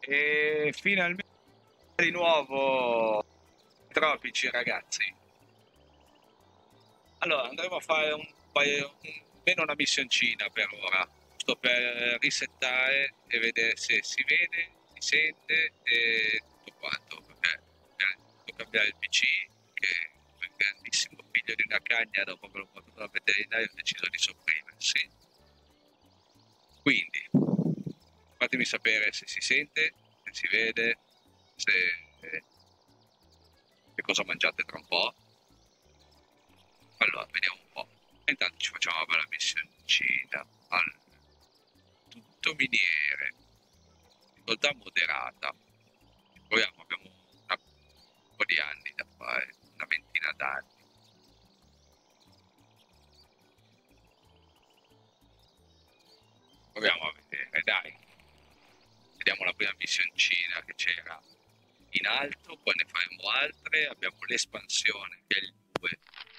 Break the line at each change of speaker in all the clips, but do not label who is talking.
E finalmente di nuovo tropici, ragazzi. Allora, andremo a fare meno una missioncina per ora, giusto per risettare e vedere se si vede, si sente e tutto quanto. Perché devo cambiare il PC, che è un grandissimo figlio di una cagna, dopo che l'ho portato dal veterinario ho deciso di sopprimersi. Quindi, fatemi sapere se si sente, se si vede, se che cosa mangiate tra un po'. Allora, vediamo un po'. Intanto ci facciamo una bella missioncina. Allora, tutto miniere, difficoltà moderata. Proviamo, abbiamo un po' di anni da fare, una ventina d'anni. Proviamo a vedere, dai. Vediamo la prima missioncina che c'era in alto, poi ne faremo altre. Abbiamo l'espansione che è il 2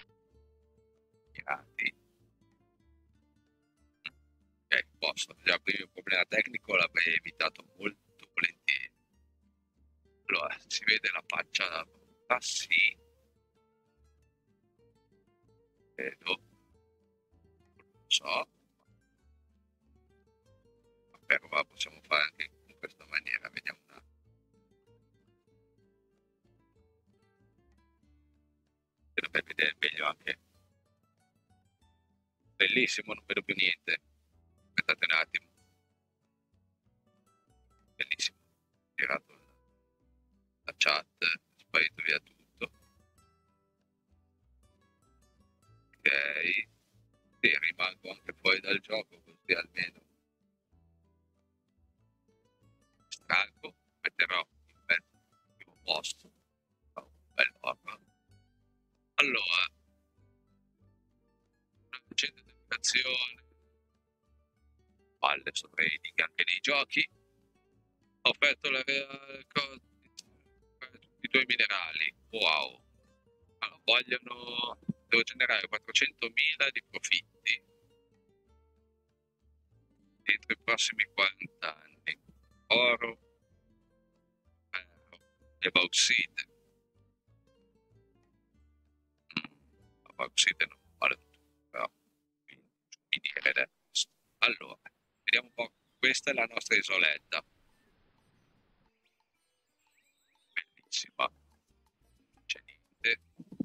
pirati. Posto. Già prima il problema tecnico l'avrei evitato molto volentieri. Allora, si vede la faccia da ah, sì, vedo, non so, però la possiamo fare anche in questa maniera, vediamo un attimo. Per vedere meglio anche. Bellissimo, non vedo più niente. Aspettate un attimo. Bellissimo. Ho tirato la chat, è sparito via tutto. Ok. Sì, rimango anche fuori dal gioco così almeno distraggo, metterò in mezzo al primo posto. Oh, bello. Allora, una recente educazione, palle su trading anche nei giochi. Ho offerto la reale tutti i tuoi minerali. Wow. Allora, vogliono. Devo generare 400.000 di profitti entro i prossimi 40 anni. Oro, ferro e bauxite. La bauxite non vale tutto, però miniere adesso. Allora, vediamo un po'. Questa è la nostra isoletta. Bellissima. Non c'è niente.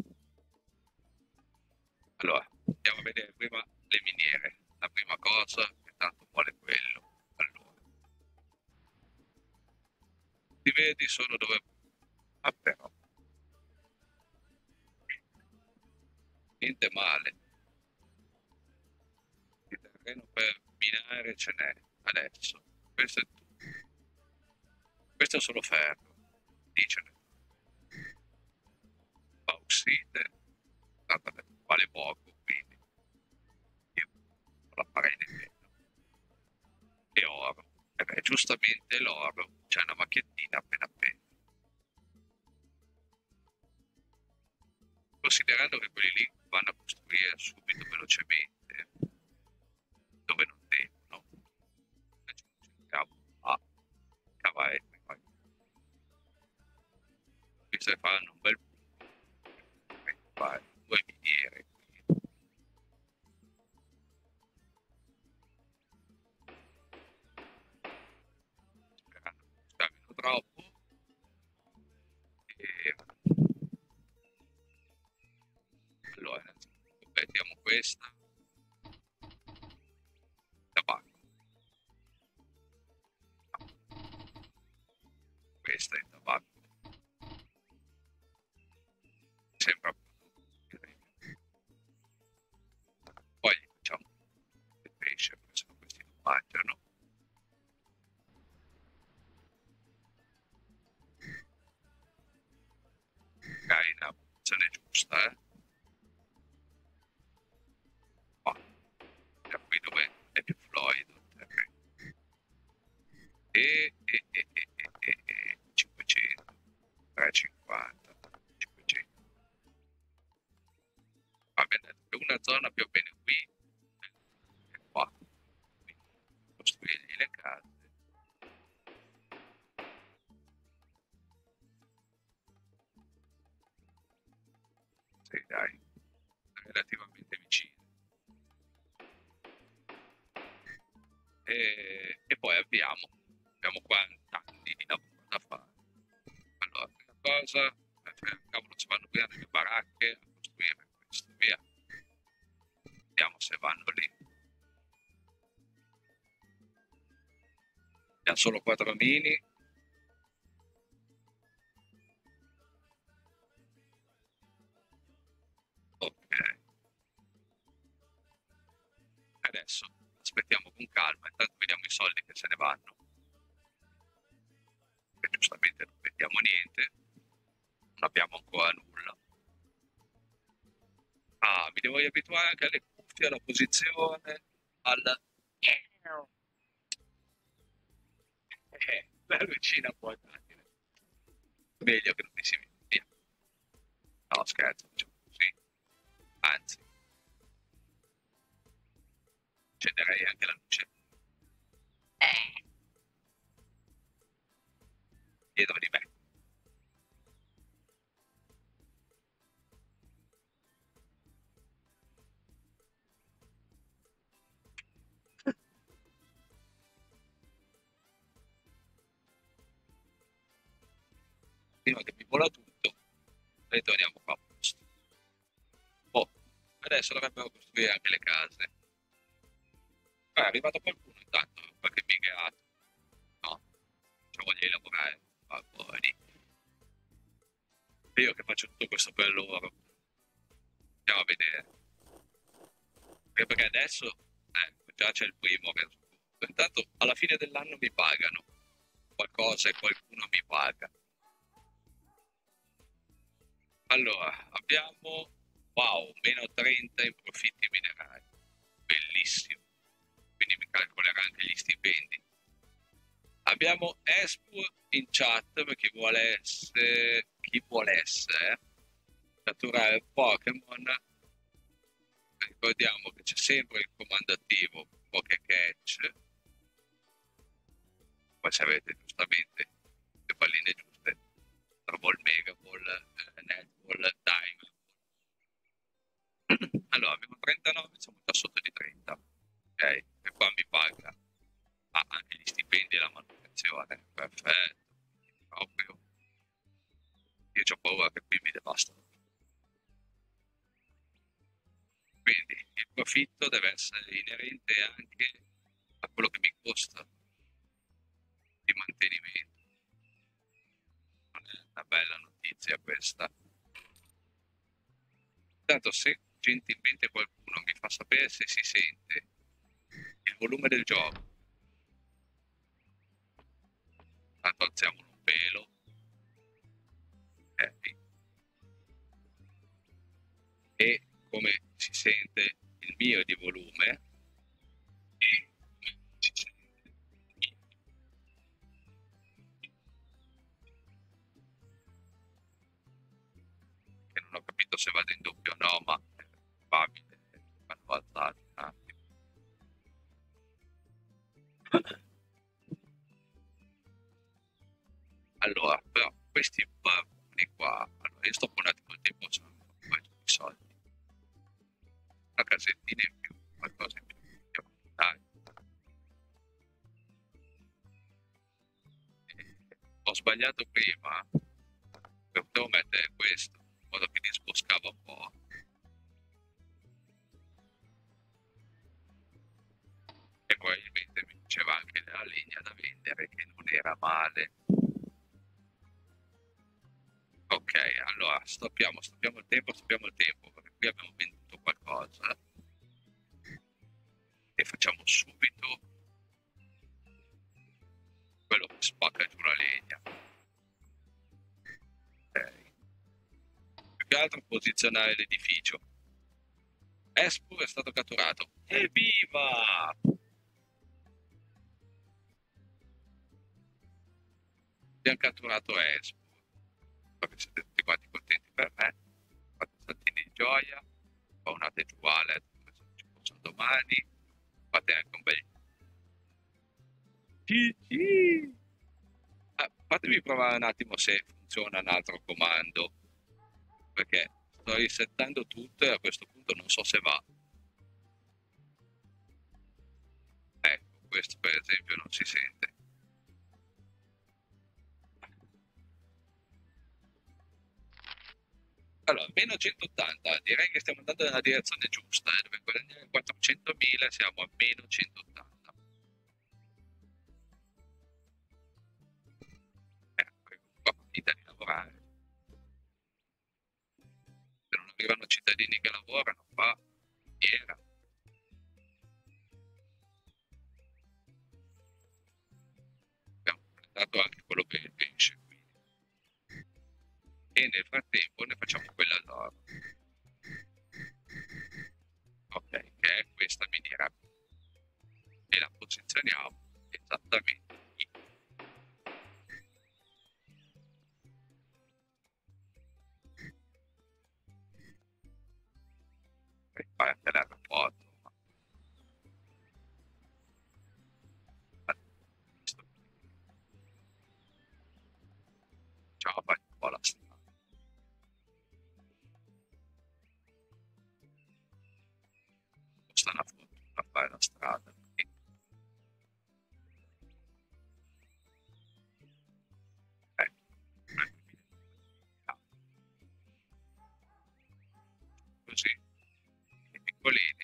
Allora, andiamo a vedere prima le miniere. La prima cosa, che tanto vuole quello. Allora, ti vedi solo dove. Ah, però, niente male. Il terreno per minare ce n'è adesso. Questo è tutto. Questo è solo ferro. Dicene. Bauxite. Ah, vabbè, vale poco, quindi io non la farei nemmeno. E oro. E beh, giustamente l'oro c'è una macchiettina appena appena. Considerando che quelli lì vanno a costruire subito velocemente dove non devono, aggiungiamo a cavare prima. Visto che faranno un bel fare due miniere qui. Sperando che non scavino troppo. E allora, innanzitutto completiamo questa. Tabacco. Questa è tabacco. Sembra poi gli facciamo il pesce perché sennò questi non mangiano. Magari la posizione giusta, qua, da qui dove è più fluido il terreno. E 500, 350, 500. Va bene, una zona più o meno qui e qua. Quindi costruirgli le case. Sì, dai, relativamente vicine. E poi abbiamo 40 anni di lavoro da fare. Allora, prima cosa, cavolo, ci vanno via nelle baracche a costruire questo, via. Vediamo se vanno lì. Abbiamo solo 4 mini. Ok. Adesso aspettiamo con calma, intanto vediamo i soldi che se ne vanno. Che giustamente non vediamo niente. Non abbiamo ancora nulla. Ah, mi devo riabituare anche alle cuffie, alla posizione, al... la lucina portatile. Meglio che non mi si veda. Via. No, scherzo, facciamo così. Anzi, accenderei anche la luce dietro di me. Prima che mi vola tutto, ritorniamo qua a posto. Oh, adesso dovrebbero costruire anche le case. È arrivato qualcuno intanto, qualche migrato. No, c'ho voglia di lavorare. Ma buoni. Io che faccio tutto questo per loro. Andiamo a vedere. Perché adesso, già c'è il primo che... Intanto alla fine dell'anno mi pagano qualcosa e qualcuno mi paga. Allora, abbiamo, wow, meno 30 in profitti minerari. Bellissimo. Quindi mi calcolerà anche gli stipendi. Abbiamo Espu in chat per chi vuole essere catturare Pokémon. Ricordiamo che c'è sempre il comando attivo Pokécatch. Poi se avete giustamente le palline giuste, Ball, Mega Ball, Netball, Time. Allora, abbiamo 39, siamo già sotto di 30. Ok, e qua mi paga anche gli stipendi e la manutenzione. Perfetto. Proprio. Io ho paura che qui mi devastano. Quindi il profitto deve essere inerente anche a quello che mi costa di mantenimento. Non è una bella notizia questa. Intanto se gentilmente qualcuno mi fa sapere se si sente il volume del gioco, tanto alziamolo un pelo. Ok. E come si sente il mio di volume e come si sente il mio. Che non ho capito se vado in doppio o no, ma è probabile vanno alzati un attimo. Allora, però questi barboni qua, allora io sto un attimo il tempo, sono un po' i soldi. Una casettina in più, qualcosa in più. Dai. Ho sbagliato prima, potevo mettere questo, in modo che disboscava un po'. E probabilmente mi diceva anche della legna da vendere, che non era male. Ok, allora stoppiamo il tempo, perché qui abbiamo venduto qualcosa. E facciamo subito quello che spacca giù la legna. Ok. Più che altro posizionare l'edificio. Espur è stato catturato. Evviva! Abbiamo catturato Espur. Spero che siete tutti quanti contenti per me. Fate saltini di gioia. Spawnate giù Wallet, ci possono domani. Fate anche un bel GG! Fatemi provare un attimo se funziona un altro comando, perché sto risettando tutto e a questo punto non so se va. Ecco, questo per esempio non si sente. Allora, meno 180, direi che stiamo andando nella direzione giusta, dove guadagnare 400.000 siamo a meno 180. Qua finita di lavorare. Se non arrivano cittadini che lavorano, qua era. Abbiamo completato anche quello per il pesce, quindi. E nel frattempo ne facciamo quella d'oro. Ok, che è questa miniera. E la posizioniamo esattamente qui. Per fare anche l'aeroporto. Ciao, fai un po' la strada. Costa una fortuna fare la strada. Così, i piccolini.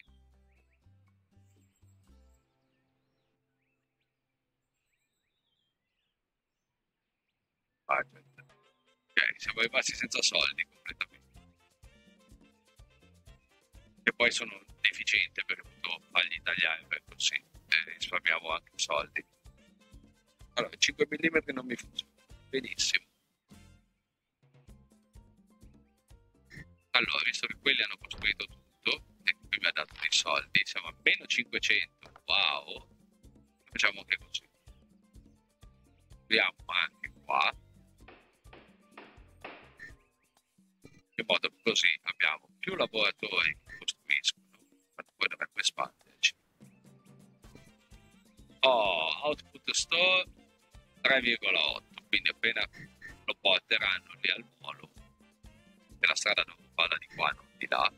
Budget. Ok, siamo rimasti senza soldi completamente. E poi sono deficiente perché ho potuto fargli tagliare per così risparmiamo anche soldi. Allora, 5 mm non mi funziona. Benissimo. Allora, visto che quelli hanno costruito tutto e qui mi ha dato dei soldi, siamo a meno 500. Wow. Facciamo anche così. Proviamo anche qua. In modo che così abbiamo più lavoratori che costruiscono, ma poi dovrebbe espanderci. Oh, output store 3,8, quindi appena lo porteranno lì al molo, e la strada non vada di qua, non di là.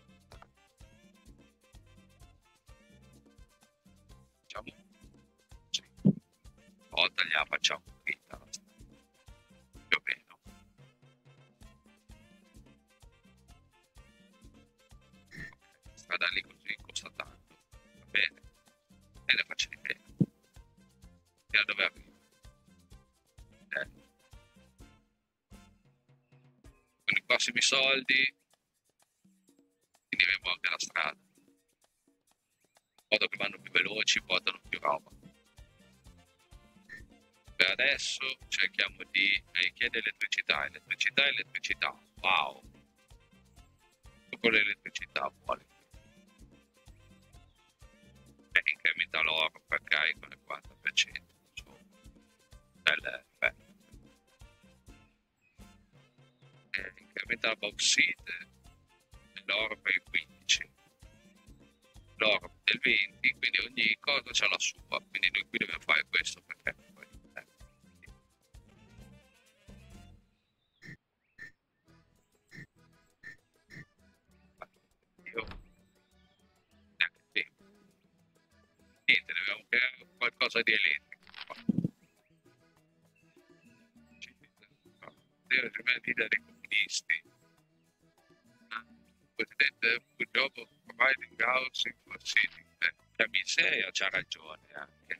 Facciamo sì. Volta gliela facciamo dritta la strada, più o meno. La strada lì così costa tanto, va bene, e ne faccio di meno. E da dove arrivo? Con i prossimi soldi finiremo anche la strada. In modo che vanno più veloci, portano più roba. Per adesso cerchiamo di richiedere elettricità, elettricità, elettricità. Wow! Con l'elettricità vuole. E incrementa l'oro per carico del 40%. Incrementa la bauxite e l'oro per il 15%. L'oro del 20%, quindi ogni cosa c'ha la sua. Quindi noi qui dobbiamo fare questo perché poi, io neanche tempo. Niente, dobbiamo creare qualcosa di elettrico. Deve rimanere dei comunisti. Presidente purtroppo providing housing for city. La miseria c'ha ragione anche.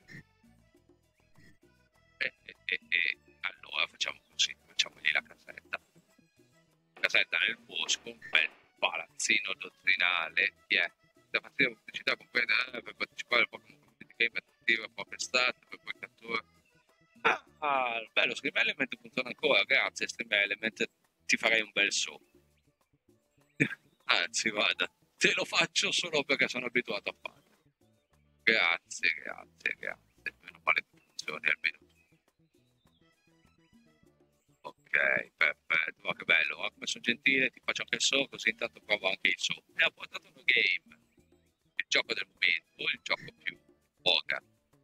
Allora facciamo così, facciamogli la casetta. Casetta nel bosco, un bel palazzino dottrinale. Yeah. Da partire la pubblicità completa per partecipare al Pokémon Community Game attiva poche state per poi cattura. Ah, bello, Stream Element funziona ancora, grazie Stream Element, ti farei un bel so. Anzi, guarda, te lo faccio solo perché sono abituato a farlo. Grazie, grazie, grazie. Meno male che funzioni almeno tu. Ok, perfetto. Ma che bello, come sono gentile, ti faccio anche il so, così intanto provo anche il so. E ha portato uno game. Il gioco del momento, il gioco più voga.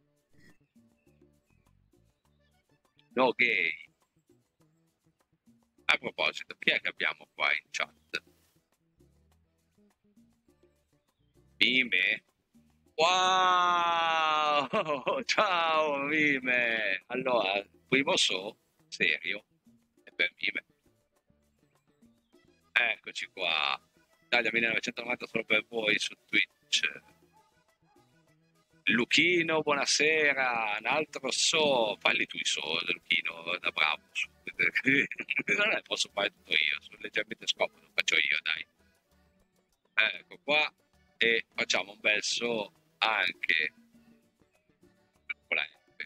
No game. A proposito, chi è che abbiamo qua in chat? Mime. Wow! Ciao Mime! Allora, primo serio, e per Mime. Eccoci qua. Italia 1990 solo per voi su Twitch. Luchino, buonasera. Un altro falli tu i Luchino, da bravo. Non è, posso fare tutto io, sono leggermente scomodo, faccio io, dai. Ecco qua. E facciamo un bel anche con la F.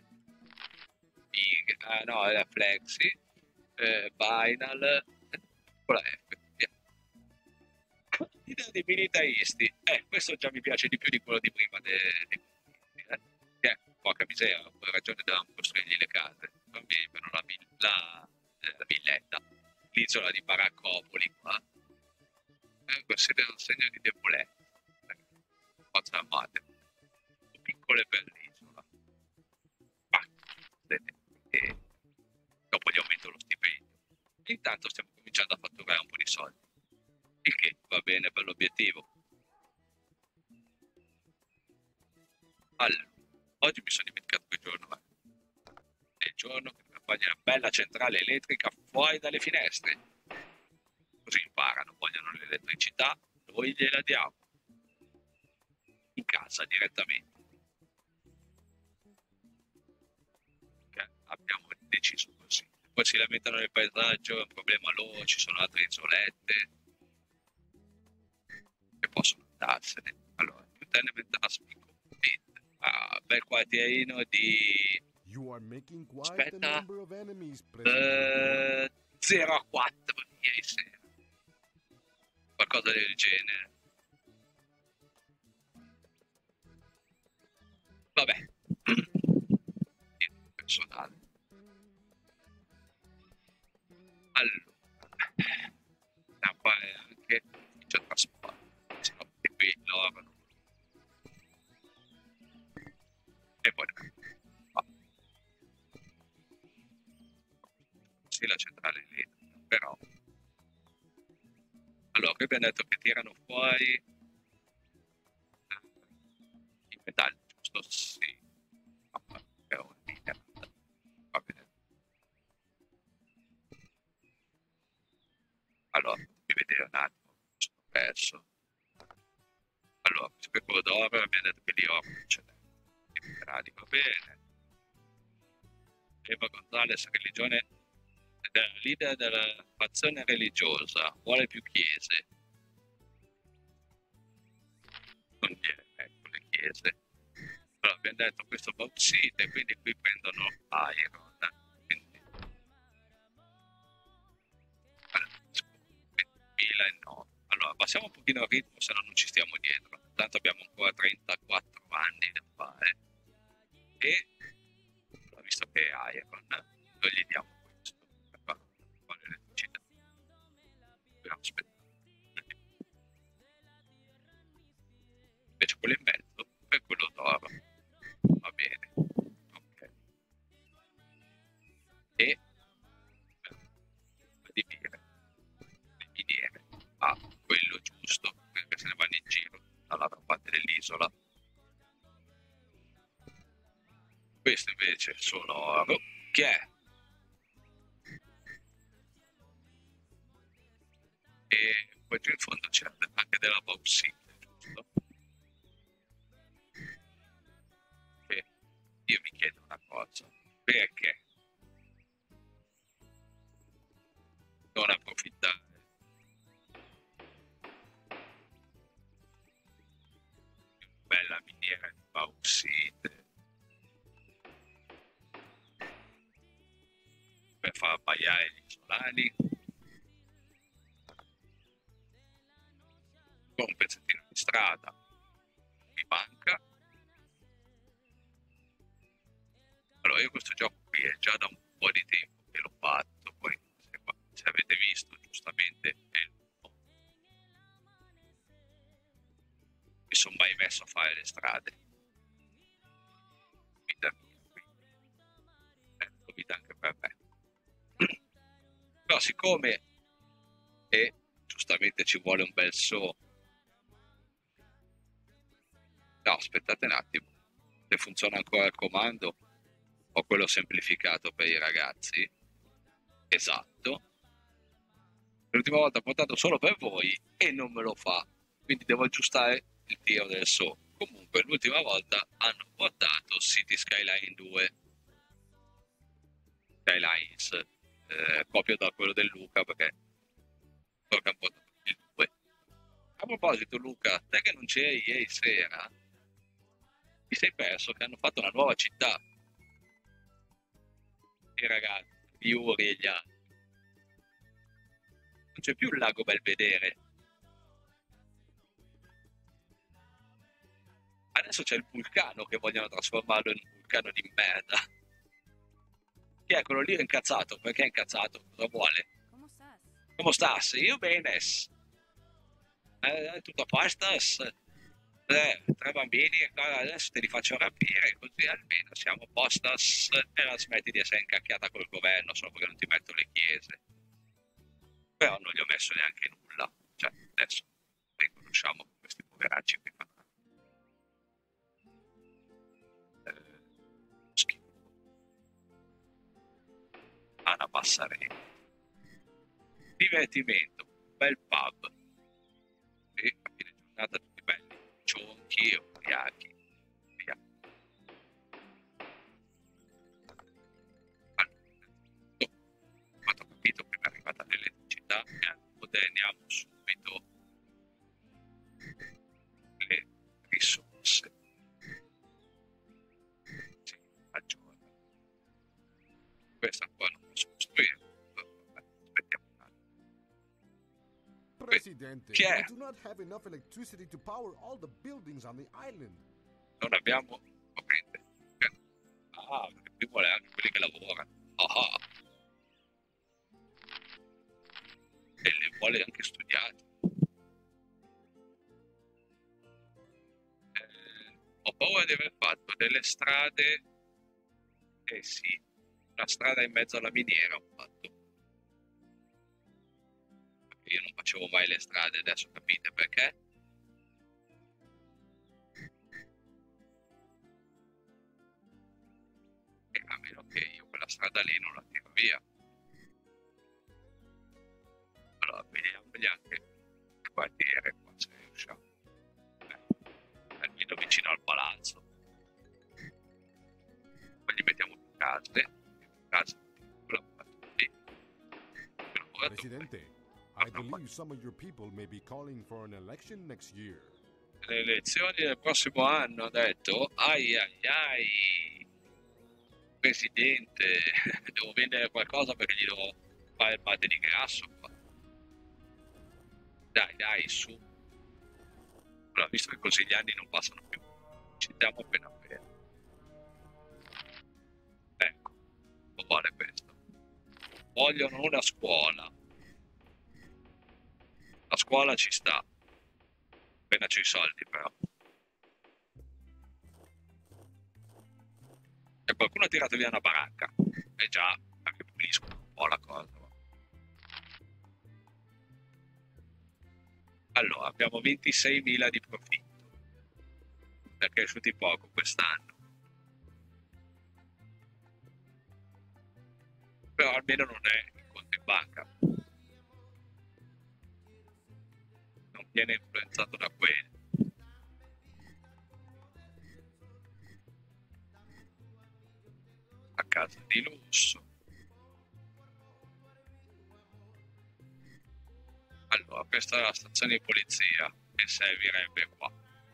Ah no, è la Flexi, Binal, con la F. Via. Idea dei militaristi. Questo già mi piace di più di quello di prima porca miseria, ho ragione, da costruirgli le case. Non mi vengono la villetta, l'isola di Baraccopoli qua. Questo è un segno di debolezza. Forza amate. Piccole per l'isola. Ah, e dopo gli aumento lo stipendio. Intanto stiamo cominciando a fatturare un po' di soldi. Il che va bene per l'obiettivo. Allora, oggi mi sono dimenticato che giorno è. È il giorno che mi appagna una bella centrale elettrica fuori dalle finestre. Così imparano, vogliono l'elettricità, noi gliela diamo. In casa direttamente. Abbiamo deciso così. Poi si lamentano nel paesaggio, è un problema loro, ci sono altre isolette che possono andarsene. Allora, più tenement aspect complete. Bel quartierino di... Aspetta, 0 a 4 ieri sera. Qualcosa del genere. Vabbè. Personale. Allora, da fare anche c'è trasporto, se no che qui loro e poi sì, la centrale elettrica, però allora qui abbiamo detto che tirano fuori i metalli, giusto? Sì. È un linea. Va bene. Allora, vi vedere un attimo, sono perso. Allora, per quello d'oro abbiamo detto che lì c'è i minerali, va bene. Eva Gonzalez, religione, leader della fazione religiosa, vuole più chiese. Non viene, ecco, le chiese. Allora, abbiamo detto questo bauxite, quindi qui prendono iron. Quindi, allora, 2009. Allora, passiamo un pochino al ritmo, se no non ci stiamo dietro. Tanto abbiamo ancora 34 anni da fare. E, visto che è iron, noi gli diamo questo. Per fare l'elettricità. Dobbiamo aspettare. Invece quello in mezzo è quello d'oro. Va bene. Ok. E di dire le miniere a quello giusto perché se ne vanno in giro dall'altra parte dell'isola. Questo invece sono oro che è e poi giù in fondo c'è anche della bauxite, giusto? E io mi chiedo una cosa, perché non approfittare di una bella miniera di bauxite per far abbaiare gli isolani con un pezzettino di strada mi manca. Allora io questo gioco qui è già da un po' di tempo che l'ho fatto, poi se avete visto giustamente mi sono mai messo a fare le strade. Vita mia, vita anche per me. Però siccome giustamente ci vuole un bel aspettate un attimo, se funziona ancora il comando o quello semplificato per i ragazzi. Esatto. L'ultima volta ho portato solo per voi e non me lo fa, quindi devo aggiustare il tiro del so. Comunque l'ultima volta hanno portato City Skyline 2 Skylines, copio da quello del Luca perché tocca un po' il 2. A proposito Luca, te che non c'eri ieri sera, ti sei perso che hanno fatto una nuova città, i ragazzi, gli Uri e gli altri. Non c'è più il lago Belvedere, adesso c'è il vulcano che vogliono trasformarlo in un vulcano di merda. Chi è quello lì è incazzato? Perché è incazzato? Cosa vuole? Come stas? Io bene. Tutto a posto? Tre bambini e adesso te li faccio rapire così almeno siamo a posto e la smetti di essere incacchiata col governo solo perché non ti metto le chiese. Però non gli ho messo neanche nulla. Cioè, adesso riconosciamo questi poveracci che fanno schifo. Ana Passarelli. Divertimento, bel pub. E a fine giornata tutti belli, cionchi, ubriachi, via. Allora, quando ho capito che è arrivata l'elettricità, moderniamo subito le risorse. Sì, aggiorna. Questa qua non posso costruire. Aspettiamo un attimo.
Presidente,
Chi è?
we do not have enough electricity to power all the buildings on the island.
Non abbiamo corrente. Ah, perché qui vuole anche quelli che lavorano. Ah. E li vuole anche studiati. Ho paura di aver fatto delle strade. Eh sì, una strada in mezzo alla miniera ho fatto. Io non facevo mai le strade, adesso capite perché? E a meno che io quella strada lì non la tiro via. Allora, vediamogli anche il quartiere qua se riusciamo. Almeno vicino al palazzo. Poi gli mettiamo più case.
Presidente, I believe some of your people may be calling for an election next year.
Le elezioni del prossimo anno, ha detto. Ai ai ai. Presidente, devo vendere qualcosa perché gli devo fare il parte di grasso qua. Dai, su. Allora, visto che così gli anni non passano più, ci stiamo appena bene. Ecco, non vale questo. Vogliono una scuola. La scuola ci sta. Appena c'ho i soldi, però. E qualcuno ha tirato via una baracca. E già, anche puliscono un po' la cosa. Allora, abbiamo 26.000 di profitto. È cresciuti poco quest'anno. Però almeno non è il conto in banca. Non viene influenzato da quello. A casa di lusso. Allora, questa è la stazione di polizia che servirebbe qua.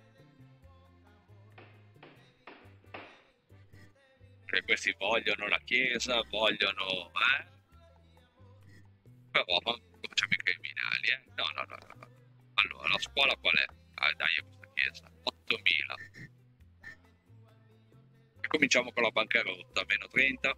Che questi vogliono la chiesa, vogliono... Però facciamo i criminali, No. Allora, la scuola qual è? Ah, dai, è questa chiesa. 8.000. E cominciamo con la bancarotta, meno 30.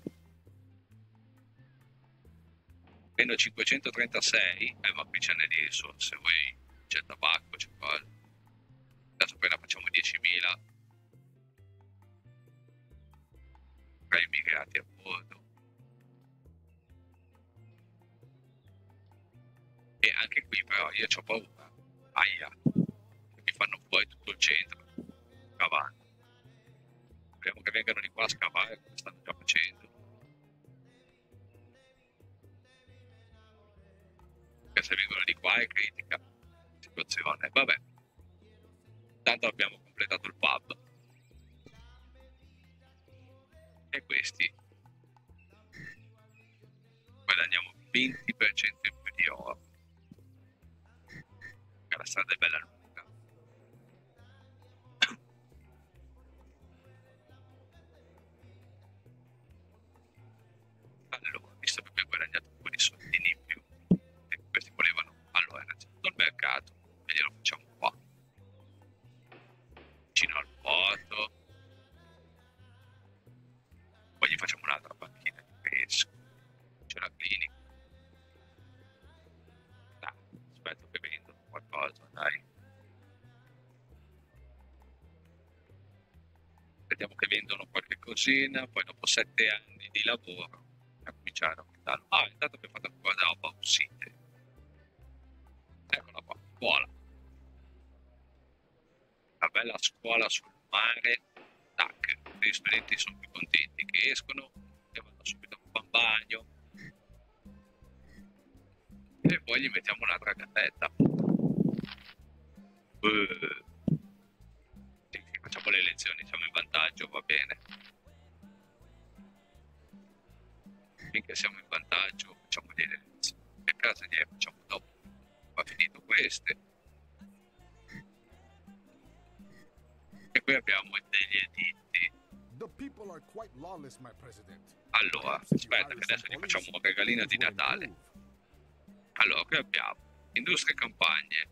Meno 536. Ma qui ce n'è di risorse, c'è tabacco, c'è cosa. Adesso appena facciamo 10.000. Tra immigrati a bordo. E anche qui però io ho paura. Aia. Mi fanno fuori tutto il centro. Però scavando. Speriamo che vengano di qua a scavare come stanno già facendo. Perché se vengono di qua è critica la situazione. Vabbè, tanto abbiamo completato il pub. E questi guadagniamo 20% in più di oro. Che la strada è bella lunga. Allora, visto che abbiamo guadagnato un po' di soldini in più, e questi volevano, allora innanzitutto il mercato, e glielo facciamo qua, vicino al porto, poi gli facciamo un'altra panchina di pesca, c'è la clinica. Dai, aspetto che vendono qualcosa, dai. Vediamo che vendono qualche cosina, poi dopo 7 anni di lavoro a cominciare a portarlo. Ah, intanto che ho fatto ancora da Bausite. Eccola qua, scuola. Una bella scuola sul mare. Tac, gli studenti sono più contenti che escono e vanno subito a un bagno. E poi gli mettiamo un'altra gazzetta. Sì, facciamo le lezioni, siamo in vantaggio, va bene. Finché siamo in vantaggio facciamo delle lezioni. Che casa ne facciamo dopo? Va finito queste. E qui abbiamo degli editti.
The people are quite lawless, my president.
Allora, aspetta che adesso gli facciamo un regalino di Natale. Allora, qui abbiamo industrie e campagne.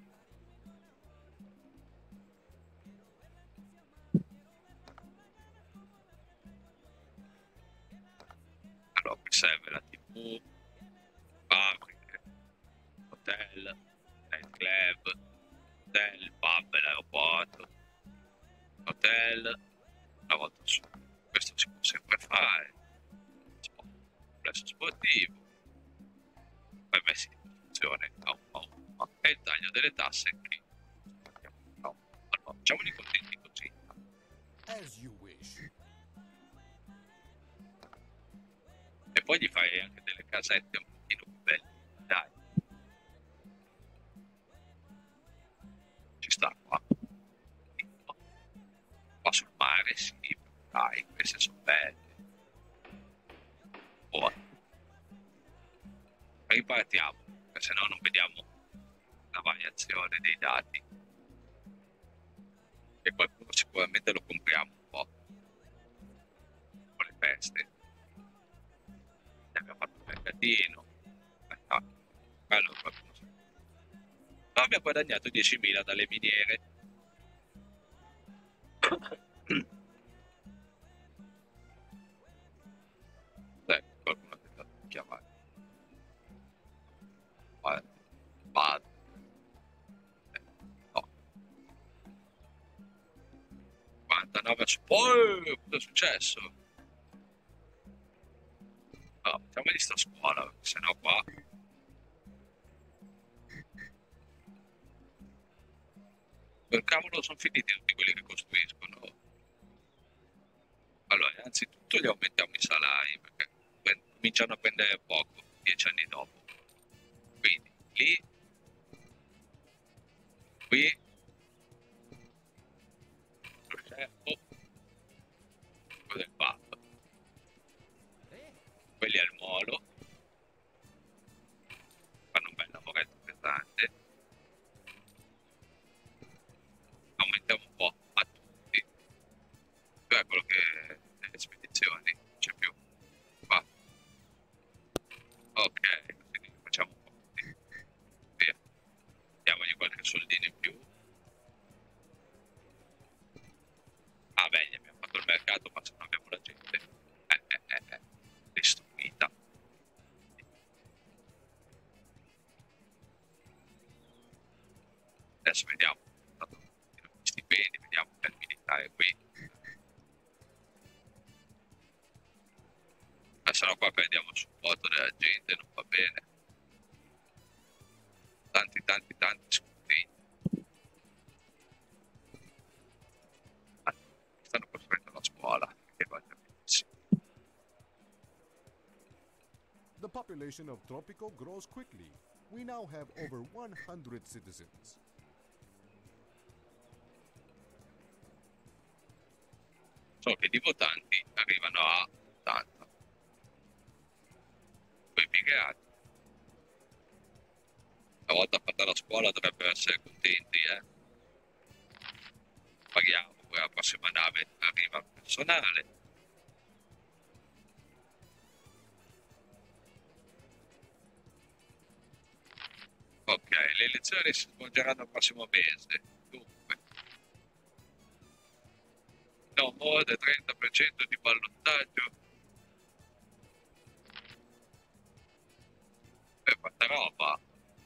Allora, qui serve la TV, fabbriche, hotel, nightclub, hotel, pub, l'aeroporto, hotel, una volta su. Questo si può sempre fare. Complesso sportivo, poi messi in funzione e il taglio delle tasse che no. Allora, facciamoli contenti così.
As you wish.
E poi gli fai anche delle casette un pochino più belle. Dai. Ci sta qua. Qua sul mare, sì. Dai, queste sono belle. Ora. Ripartiamo, perché se no non vediamo la variazione dei dati. E qualcuno sicuramente lo compriamo un po'. Con le feste. Ne abbiamo fatto un mercatino. No. Allora qualcuno si... No, abbiamo guadagnato 10.000 dalle miniere. Qualcuno ha tentato di chiamare. Vado. No. 49 su... Poi, cosa è successo? No, mettiamogli sta scuola, perché sennò qua... Per cavolo sono finiti tutti quelli che costruiscono. Allora, innanzitutto gli aumentiamo i salari, perché cominciano a prendere poco 10 anni dopo. Quindi lì, qui, lo sceriffo, quello del pub, quelli al molo, fanno un bel lavoretto pesante, aumentiamo un po' a tutti, però è quello che nelle spedizioni non c'è più. Va. Ok, quindi facciamo un po' così. Via. Diamogli qualche soldino in più. Ah beh, gli abbiamo fatto il mercato, ma se non abbiamo la gente. Destruita. Adesso vediamo. Gli stipendi, vediamo per militare qui. Se no qua perdiamo il supporto della gente, non va bene. Tanti scudini.
The population of Tropico grows quickly. We now have over 100 citizens.
So che di votanti arrivano a 80. Poi immigrati. Una volta fatta la scuola dovrebbero essere contenti, Paghiamo, poi la prossima nave arriva il personale. Ok, le elezioni si svolgeranno il prossimo mese. Dunque, no mode, 30% di ballottaggio. Quanta roba!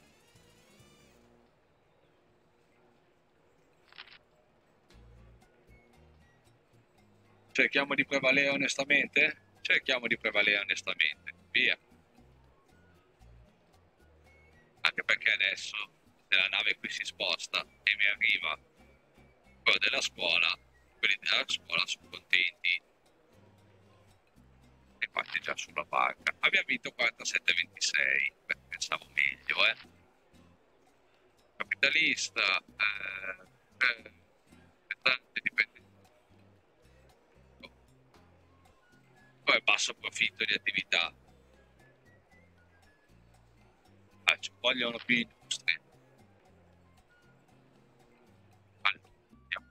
Cerchiamo di prevalere onestamente? Cerchiamo di prevalere onestamente. Via. Anche perché adesso, se la nave qui si sposta e mi arriva quello della scuola, quelli della scuola sono contenti. Infatti già sulla barca. Abbiamo vinto 47-26. Beh, pensavo meglio, Capitalista, dipende. Poi basso profitto di attività. Ci vogliono più industrie. Allora, andiamo.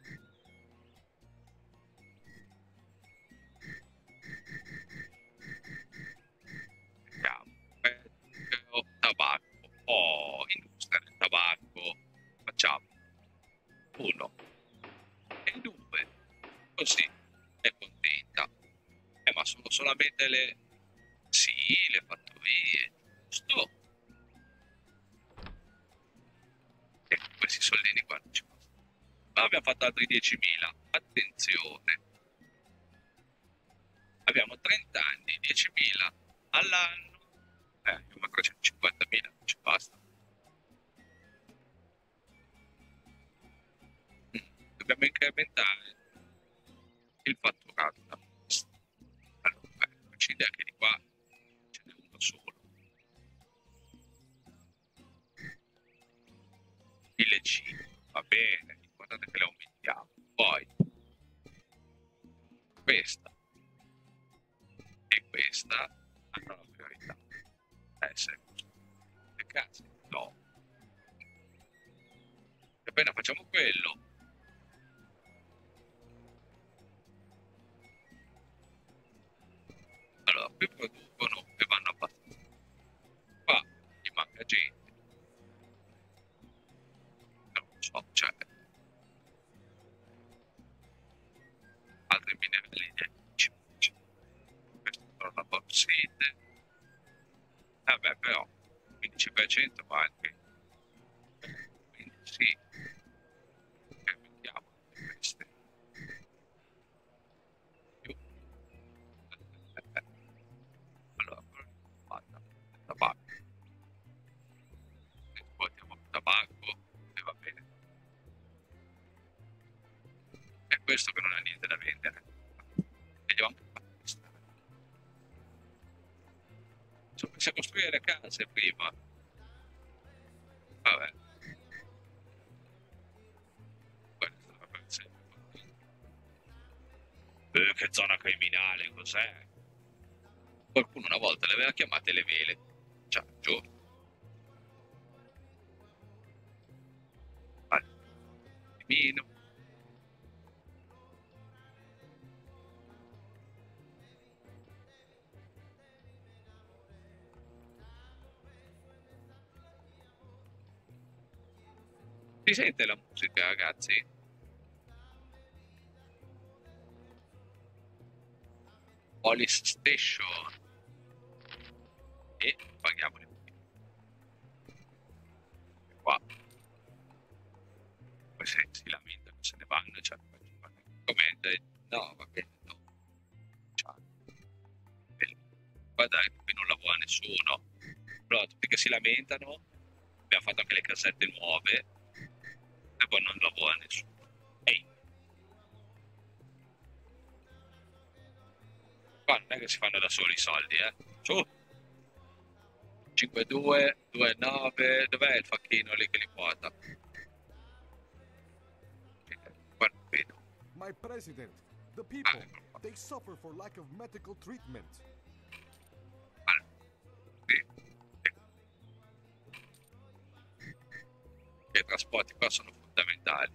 Tabacco. Oh, industria del tabacco. Facciamo 1 e 2. Così è contenta. Ma sono solamente le... Sì, le fattorie. Giusto. Questi soldini qua non ci bastano. Ma abbiamo fatto altri 10.000. Attenzione. Abbiamo 30 anni, 10.000 all'anno. Io 450.000, non ci basta. Dobbiamo incrementare il fatturato. Allora, coincide anche di qua, ce n'è uno solo. Il C, va bene, l'importante è che le aumentiamo. Poi, questa e questa hanno la priorità. Se che cazzo, no. E appena facciamo quello, allora qui producono e vanno abbastanza. Qua gli manca gente. Non lo so, cioè altri minerali ci questo è una bauxite. Vabbè, però 15% ma anche, quindi sì, mettiamo queste più. Allora, fatta tabacco, esportiamo tabacco e va bene. È questo che non ha niente da vendere. Vediamo anche questa. Sono messi a costruire le case prima. Vabbè. Che zona criminale, cos'è? Qualcuno una volta le aveva chiamate le vele. Già, giù. Mino. Si sente la musica, ragazzi? Police Station. E paghiamo le qua. Poi se si lamentano se ne vanno, cioè, come no, va bene, no. Ciao. Guardate, qui non lavora nessuno. Allora, tutti che si lamentano, abbiamo fatto anche le casette nuove e poi non lavora nessuno. Ehi. Qua non è che si fanno da soli i soldi, Su. 5-2, 2-9, dov'è il facchino lì che li porta? Guarda, vedo.
My president, the
Ah,
people,
eccolo qua.
they suffer for lack of medical treatment.
Allora, sì, sì. Che i trasporti qua sono fondamentali.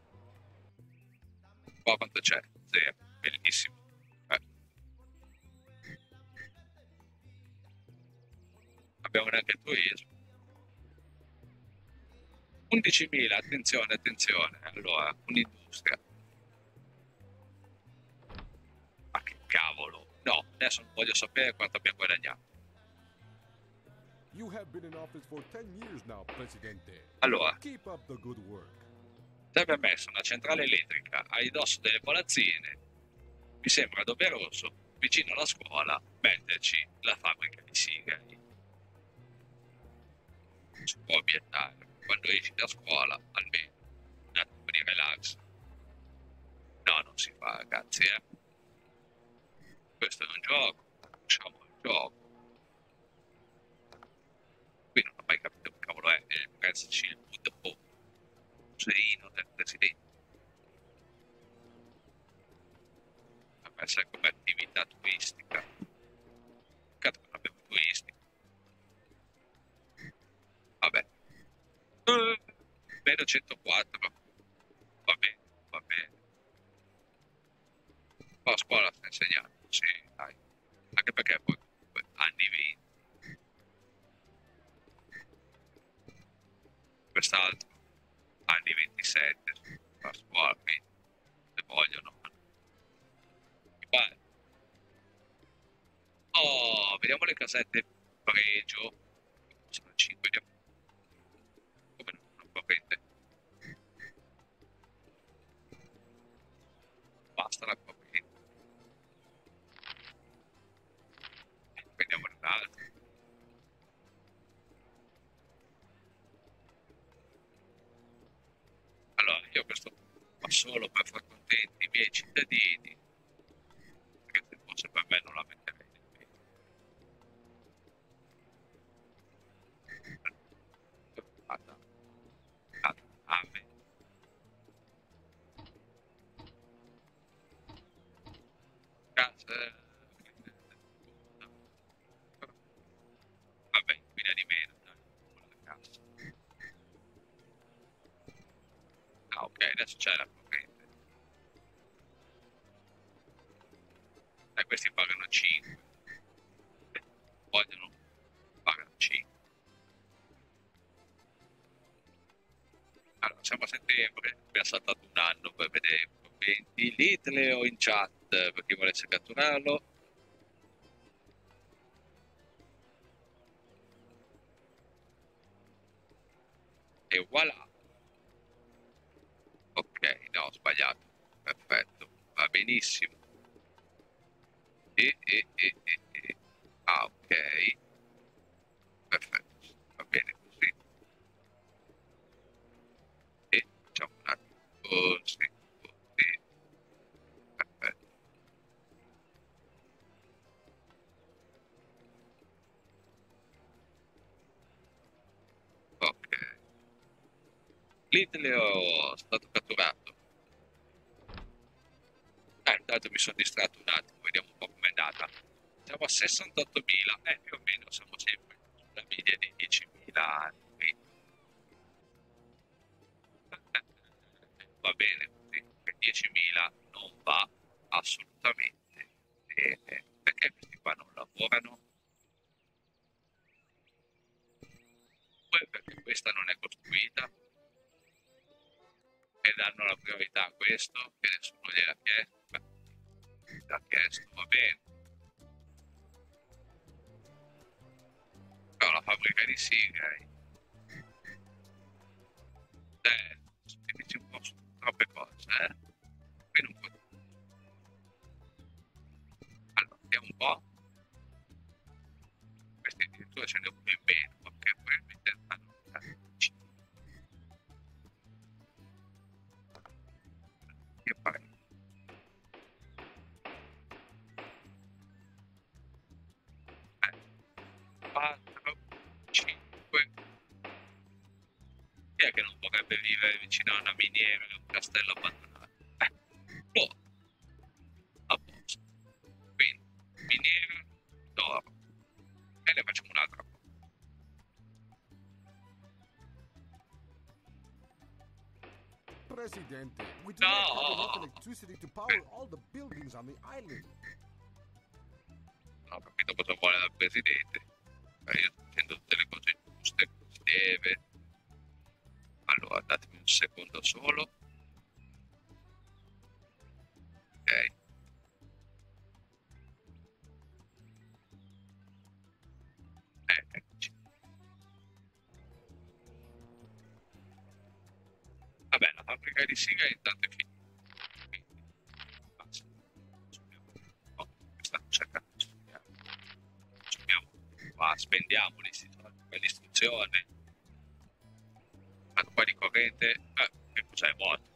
Qua quanto c'è? Zero, bellissimo. Abbiamo neanche il turismo. 11.000, attenzione, attenzione. Allora, un'industria. Ma che cavolo. No, adesso non voglio sapere quanto abbiamo guadagnato.
You have been in office for 10 years now, Presidente.
Allora,
Keep up the good work.
sarebbe messo una centrale elettrica a ridosso delle palazzine. Mi sembra doveroso, vicino alla scuola, metterci la fabbrica di sigari. Si può obiettare, quando esci da scuola, almeno un attimo di relax. No, non si fa, ragazzi, Questo è un gioco, facciamo il gioco. Qui non ho mai capito che cavolo è il presidency museino del presidente. Deve essere come attività turistica. Peccato che non abbiamo turisti. Vabbè. Meno 104. Va bene, va bene. Ma a scuola sta insegnando, sì, dai. Anche perché poi comunque anni 20. Quest'altro anni 27 a scuola, quindi se vogliono. Mi pare. Oh, vediamo le casette pregio. Sono 5 di come non corrente. Basta la corrente. Prendiamo l'altro. Allora, io questo fa solo per far contenti i miei cittadini, perché se fosse per me non la metterei nemmeno. Guarda, ave. Casa. Vabbè, inquina di meno, dai, con la cassa. Ah, ok, adesso c'è la corrente. Questi pagano 5. Vogliono, pagano 5. Allora, siamo a settembre, abbiamo saltato un anno per vedere i commenti. Litle o in chat per chi volesse catturarlo. E voilà. Ok, no, ho sbagliato. Perfetto, va benissimo. Ah, ok. Perfetto, va bene così. E facciamo un attimo così, così. Perfetto. Ok. Little ho stato catturato. Intanto mi sono distratto un attimo, vediamo un po' com'è andata. Siamo a 68.000, più o meno siamo sempre sulla media dei 10.000 anni. Va bene così, per 10.000 non va assolutamente bene. Perché questi qua non lavorano? Poi perché questa non è costruita e danno la priorità a questo che nessuno gliel'ha chiesto. Beh, l'ha chiesto, va bene. Però la fabbrica di sigari, ti dici un po' su troppe cose, Qui non puoi. Allora, vediamo un po'. Questi addirittura ce ne uno in meno, perché probabilmente hanno che fare? 4. vorrebbe vivere vicino a una miniera e a un castello abbandonato. Boh, a posto. Quindi, miniera d'oro. E ne facciamo un'altra.
Presidente, we do not have enough electricity to power all the buildings on the island.
Non ho capito cosa vuole dal presidente. Io sto facendo tutte le cose giuste, come si deve. Allora, datemi un secondo solo. Ok. Eccoci. Vabbè, la fabbrica di sigari intanto è finita. Quindi, basta. Oh, questa non c'è cazzo. Spendiamoli, si soldi per l'istruzione. Vado qua di corrente. Che cos'è vuoto?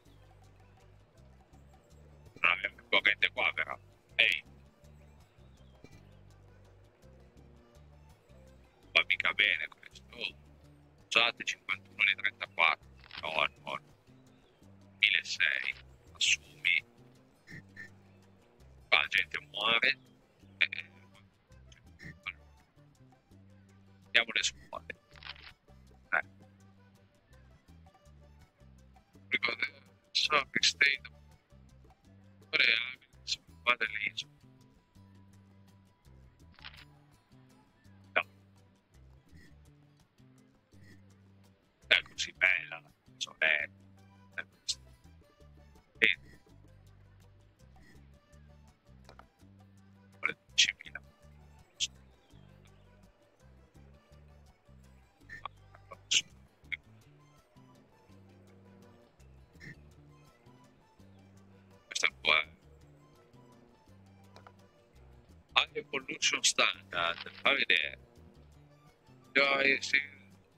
Non abbiamo più corrente qua, però. Ehi. Va mica bene questo. Oh. Usate 51 di 34. No. 1600. Assumi. Qua la gente muore. Diamo le scuole. So che state qua dell'isola. No. È così bella la canzone. E 10.000. Questa qua è Aria Pollution Standard, fa vedere. Sì.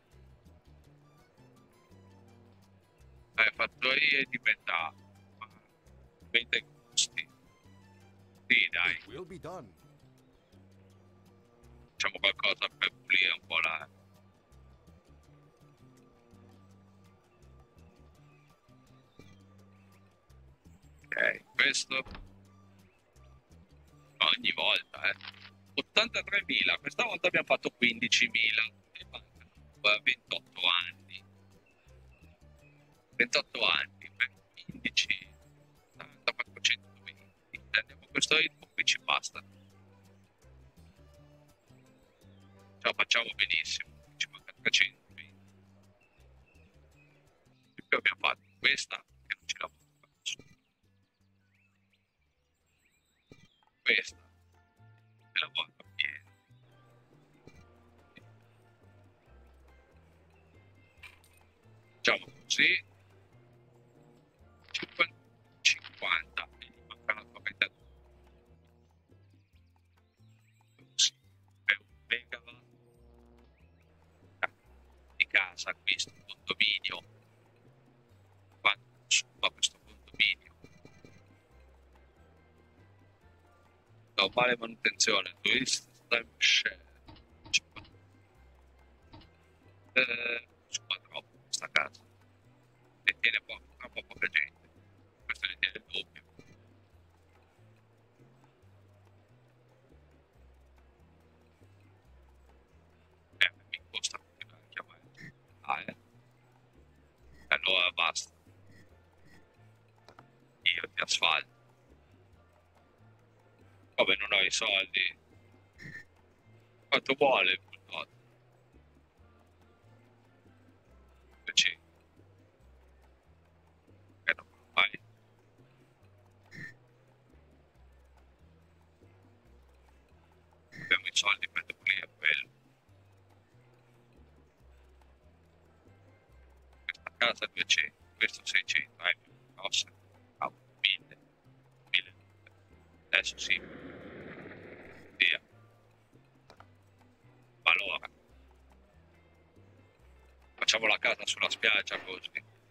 Fattorie di metà. Vende i gusti. Sì, dai.
It will be done.
Facciamo qualcosa per pulire un po' l'aria. Ok, questo ogni volta, 83.000, questa volta abbiamo fatto 15.000 e mancano 28 anni. 28 anni per 15, 420. Andiamo a questo ritmo, qui ci basta. Ce la facciamo benissimo, ci manca 320. E poi abbiamo fatto questa che non ci lavora. Questa e la lavora piena. Facciamo così 50 e gli manca la corrente così per un megawatt di casa acquisto un condominio. Quanto consuma questo condominio? Normale manutenzione, twist time share. Consuma troppo questa casa e tiene troppo poca gente. Questo ne tiene il doppio. Mi costa continuare a chiamare. Allora basta. Io ti asfalto. Come non ho i soldi? Quanto vuole il bulldozer? 200. E non mai. Abbiamo i soldi per pulire quello. Questa casa 200, questo 600, grossa. 1000. Adesso sì. Via. Ma allora facciamo la casa sulla spiaggia così.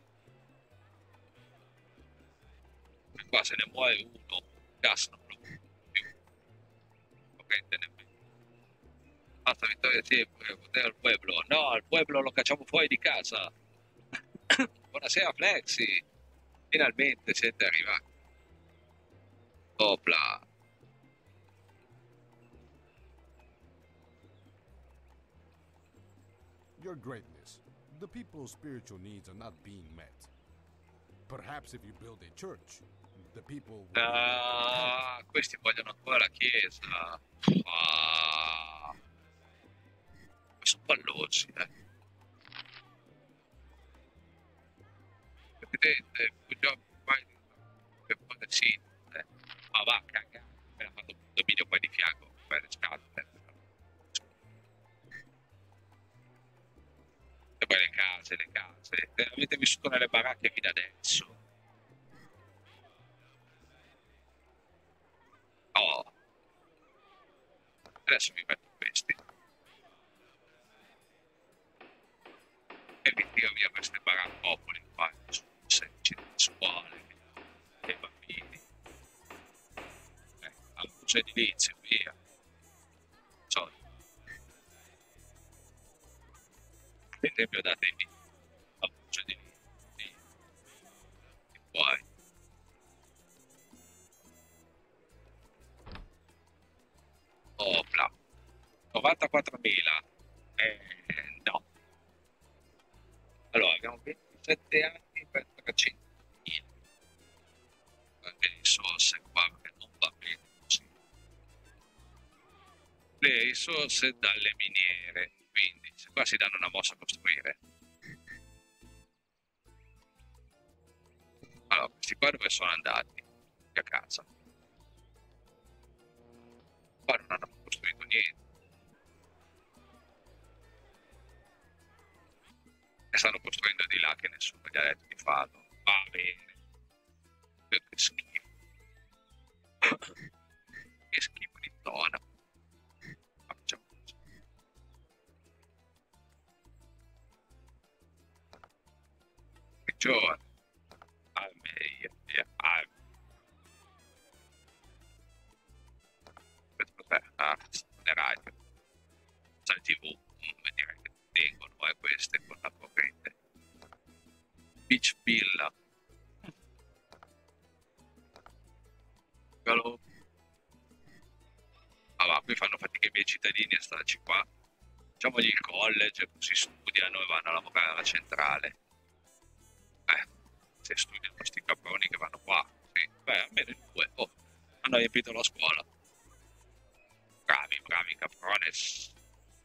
E qua se ne muore uno, gas non lo più. Corrente nemmeno. Basta vittoria sì, potere al pueblo. No, al pueblo lo cacciamo fuori di casa. buonasera Flexi, finalmente siete arrivati. Opla.
Your Greatness, the people's spiritual needs are not being met. Perhaps if you build a church, the people will be more content.
Questi vogliono ancora la chiesa. Ah, sono pallosi, Presidente, per fare sì, ma va a cagare, mi ha fatto un dominio poi di fianco per le scatole. E poi le case, avete vissuto nelle baracche fino adesso. Oh, adesso mi metto questi e vi tiro via queste baraccopoli qua, semplici di scuole, dei bambini, all'uso edilizio, via. Soldi. Per esempio datevi all'uso edilizio, via. E poi opla, 94.000, no. Allora, abbiamo 27 anni per 300.000. Anche risorse qua, perché non va bene così. Le risorse dalle miniere, quindi se qua si danno una mossa a costruire. Allora, questi qua dove sono andati? A casa. Qua non hanno costruito niente. E stanno costruendo di là che nessuno gli ha detto di farlo. Va bene. Che schifo. Che schifo di zona. Facciamo così. Che giorno. Le radio. Sai TV. Direi che tengono queste con la corrente. Beach Villa. Va, qui fanno fatica i miei cittadini a starci qua. Facciamogli il college, così studiano e vanno a lavorare alla centrale. Se studiano sti caproni che vanno qua, sì. Almeno in due. Oh, hanno riempito la scuola. Bravi caprones.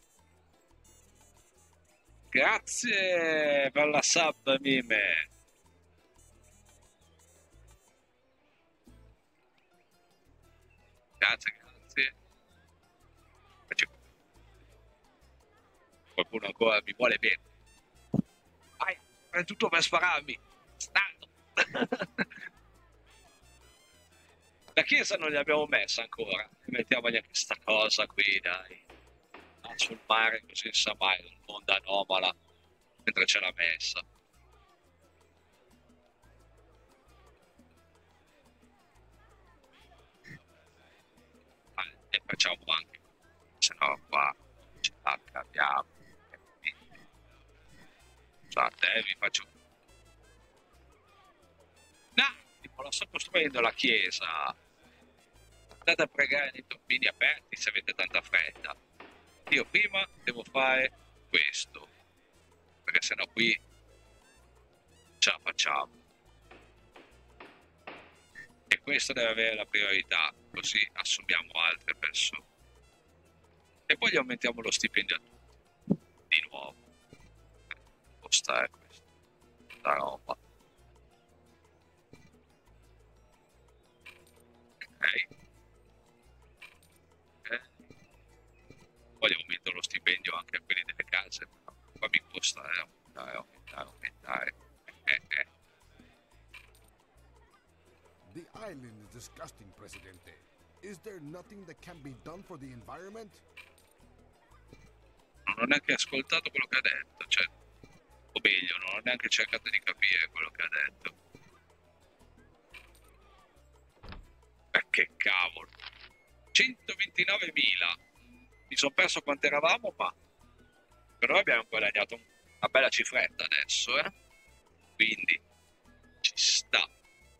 Grazie per la sub, Mime. Grazie. Qualcuno ancora mi vuole bene. È tutto per spararmi. La chiesa non li abbiamo messa ancora. Mettiamogli anche questa cosa qui, dai. Sul mare così sa mai, un'onda anomala mentre c'è la messa. E facciamo anche, se no qua ce la capiamo. Scusate, vi faccio. No, la sto costruendo la chiesa. Andate a pregare nei tombini aperti se avete tanta fretta. Io prima devo fare questo, perché sennò qui ce la facciamo. E questo deve avere la priorità, così assumiamo altre persone. E poi gli aumentiamo lo stipendio a tutti. Di nuovo. Costa è questo. La roba. Ok. Poi aumento lo stipendio anche a quelli delle case. Qua mi costa aumentare.
The island is disgusting, Presidente. Is there nothing that can be done for the environment?
Non ho neanche ascoltato quello che ha detto, cioè, o meglio, non ho neanche cercato di capire quello che ha detto. Che cavolo. 129.000. Mi sono perso quanto eravamo, ma però abbiamo guadagnato una bella cifretta adesso, quindi ci sta.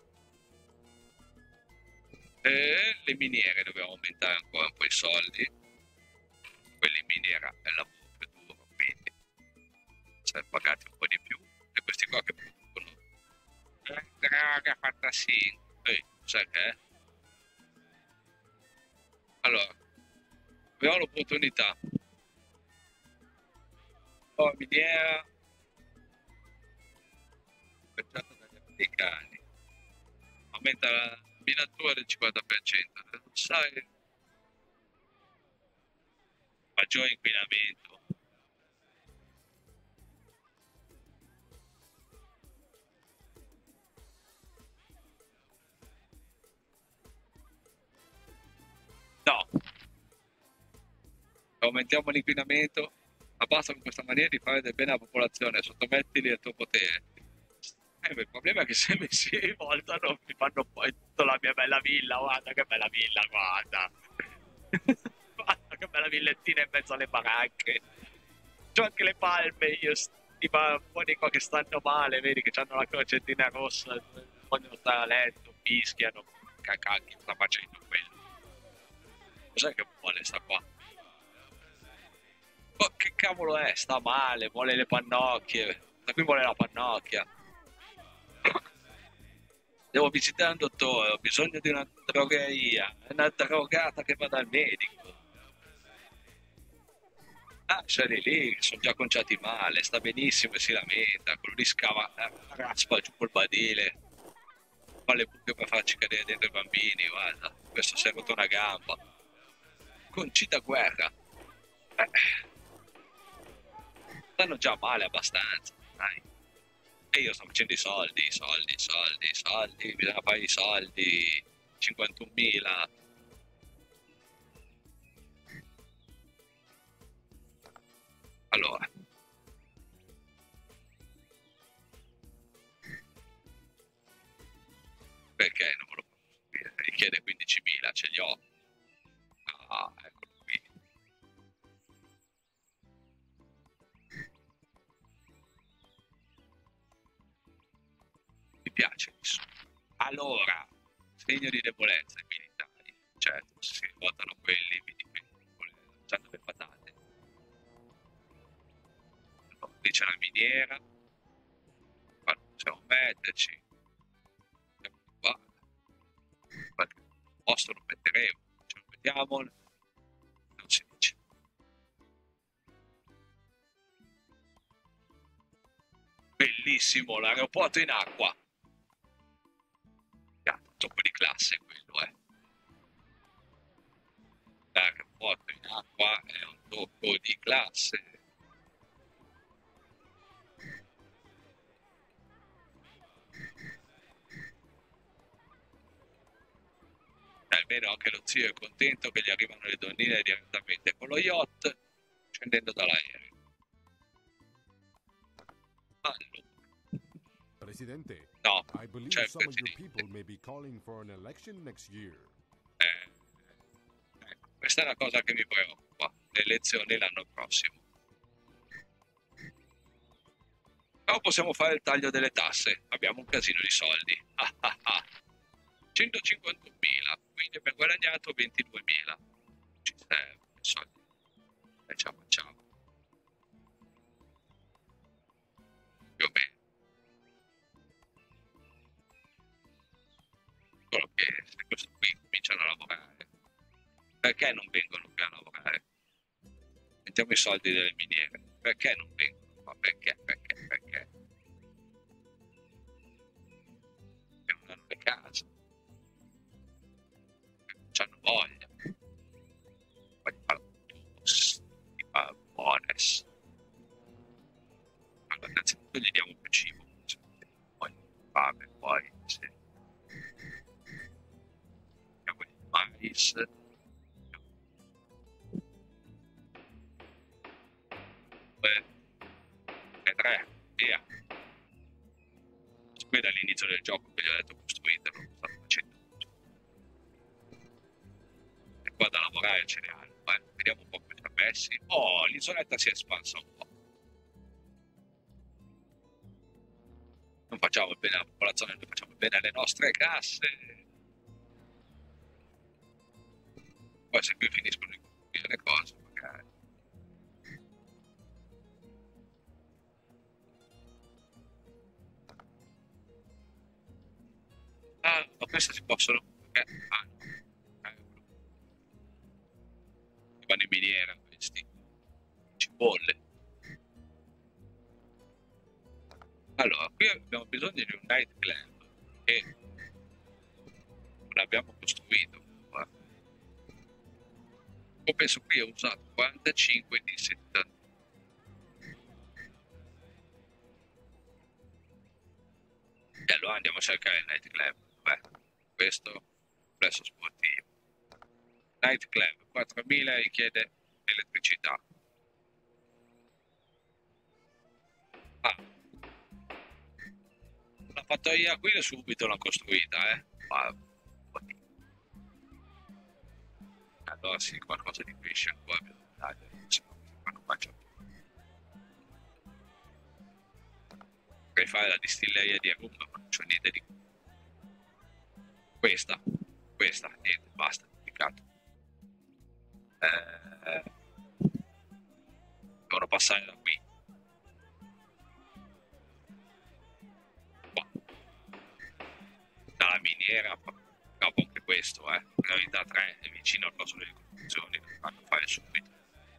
Le miniere dobbiamo aumentare ancora un po' i soldi, quelli in miniera è il lavoro più duro, quindi sono pagati un po' di più, e questi qua che producono droga fatta sì, sai che è? Allora abbiamo l'opportunità, miniera affettata dagli americani, aumenta la minatura del 50%, sai, maggiore inquinamento. No, aumentiamo l'inquinamento, ma basta con questa maniera di fare del bene alla popolazione, sottomettili al tuo potere. Il problema è che se mi si rivoltano mi fanno poi tutta la mia bella villa, guarda che bella villa, guarda. Guarda che bella villettina in mezzo alle baracche. C'ho anche le palme, io sti bamboni qua che stanno male, vedi che hanno la crocetina rossa, vogliono stare a letto, fischiano, cacacchi, sta facendo quello. Cos'è che vuole sta qua? Oh, che cavolo è? Sta male, vuole le pannocchie. Da qui vuole la pannocchia. Devo visitare un dottore, ho bisogno di una drogheria. È una drogata che va dal medico. Ah, sei lì, sono già conciati male, sta benissimo e si lamenta. Quello lì scava, raspa giù col badile. Fa le buche per farci cadere dentro i bambini, guarda. Questo si è rotto una gamba. Concita Guerra. Stanno già male abbastanza, dai. E io sto facendo i soldi, bisogna fare i soldi, 51.000. Allora, perché non me lo posso dire? Richiede 15.000, ce li ho. Ah, eccolo qui. Mi piace. Allora, segno di debolezza ai militari. Certo, se si votano quelli, mi difendo. Hanno le patate. No, lì c'è la miniera. Qua non possiamo metterci. Qua. Qualche posto lo metteremo. Ce lo mettiamo. Non si dice. Bellissimo, l'aeroporto in acqua. Troppo di classe quello, L'aeroporto in acqua è un tocco di classe. Almeno anche lo zio è contento che gli arrivano le donnine direttamente con lo yacht scendendo dall'aereo. Allora.
Presidente,
No,
I believe
c'è il
some of your
presidente.
people may be calling for an election next year.
Questa è una cosa che mi preoccupa. Le elezioni l'anno prossimo. Però possiamo fare il taglio delle tasse. Abbiamo un casino di soldi. 151.000, quindi abbiamo guadagnato 22.000. Ci serve soldi. E ce la facciamo. Più o meno. Solo che se questo qui cominciano a lavorare, perché non vengono qui a lavorare? Mettiamo i soldi delle miniere. Perché non vengono? Ma perché? Perché non hanno le case. Non hanno voglia. Poi fa bonus. Allora, innanzitutto gli diamo più cibo. Poi fame, poi se diamo il mais. E 3, via. Qui dall'inizio del gioco che gli ho detto costruitelo, lo stanno facendo. E qua da lavorare ce ne hanno. Vediamo un po' come ci ha messi. Oh, l'isoletta si è espansa un po'. non facciamo bene alla popolazione, noi facciamo bene alle nostre casse. Poi se qui finiscono di costruire le cose, magari. Ah, ma queste si possono... vanno in miniera questi. Cipolle. Allora, qui abbiamo bisogno di un nightclub che non l'abbiamo costruito. Io penso qui ho usato 45 di 70. E allora andiamo a cercare il nightclub. Beh, questo complesso sportivo. Nightclub, 4.000 richiede elettricità. Ah, la fattoria qui subito l'ho costruita, Ma... allora sì, qualcosa di pesce ancora più dettaglio, se no non faccio più. Potrei fare la distilleria di rum, ma non c'ho niente di... Questa, niente, basta, pubblicato. Devono passare da qui. Dalla miniera, capo anche questo, priorità 3 è vicino al coso delle costruzioni, lo fanno fare subito.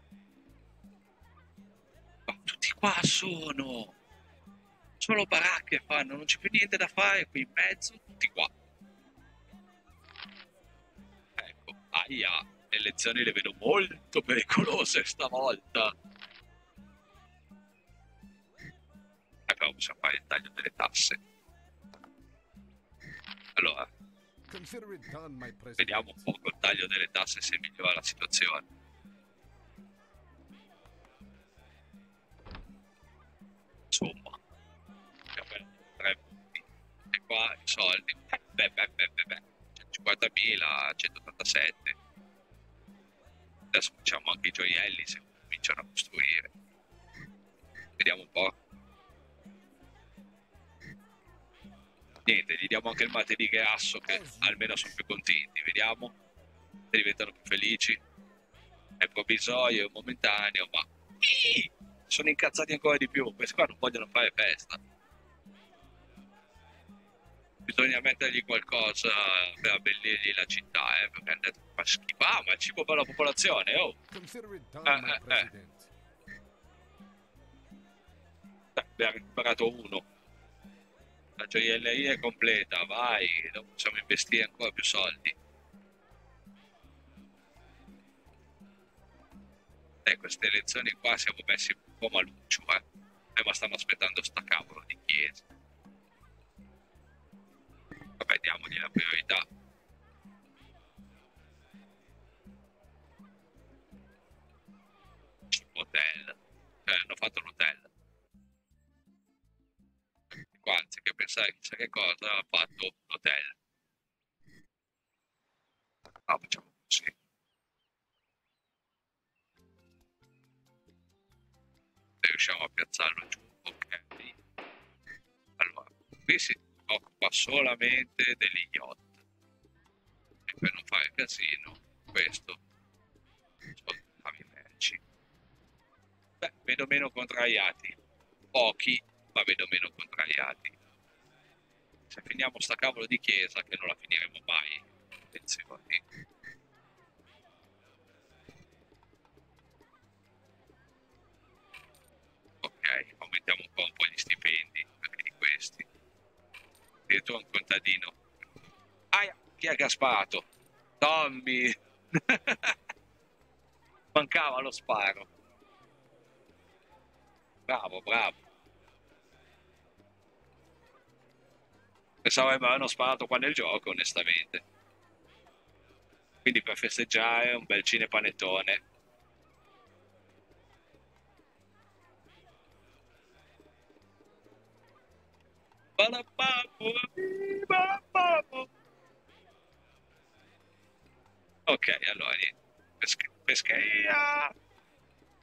Ma tutti qua sono solo baracche fanno, non c'è più niente da fare qui in mezzo, tutti qua. Ecco, aia, le elezioni le vedo molto pericolose stavolta. Però possiamo fare il taglio delle tasse. Allora, vediamo un po' col taglio delle tasse se migliora la situazione. Insomma, abbiamo 3 punti. E qua i soldi. 150.000, 187. Adesso facciamo anche i gioielli se cominciano a costruire. Vediamo un po'. Niente, gli diamo anche il mate di grasso che almeno sono più contenti, vediamo se diventano più felici. È provvisorio, è momentaneo, ma sono incazzati ancora di più, questi qua non vogliono fare festa. Bisogna mettergli qualcosa per abbellirgli la città, perché hanno detto fa schifo, ma il cibo per la popolazione, oh! Abbiamo recuperato uno. La gioielleria è completa, vai, dopo possiamo investire ancora più soldi. Queste elezioni qua siamo messi un po' maluccio, ma stanno aspettando sta cavolo di chiesa. Vabbè, diamogli la priorità. Hotel, hanno fatto l'hotel. Qua, anziché pensare chissà che cosa, ha fatto l'hotel. No, facciamo così. Se riusciamo a piazzarlo giù, ok. Allora, qui si occupa solamente degli yacht. E per non fare casino, questo sono navi merci. Beh, vedo meno contrariati. Pochi, ma vedo meno contrariati. Se finiamo sta cavolo di chiesa, che non la finiremo mai, attenzione. Ok, aumentiamo un po' gli stipendi anche di questi. Addirittura un contadino. Aia, chi è che ha sparato? Tommy! Mancava lo sparo. Bravo, bravo. Pensavo che mi avevano sparato qua nel gioco, onestamente. Quindi per festeggiare un bel cinepanettone. Ok, allora pescheria.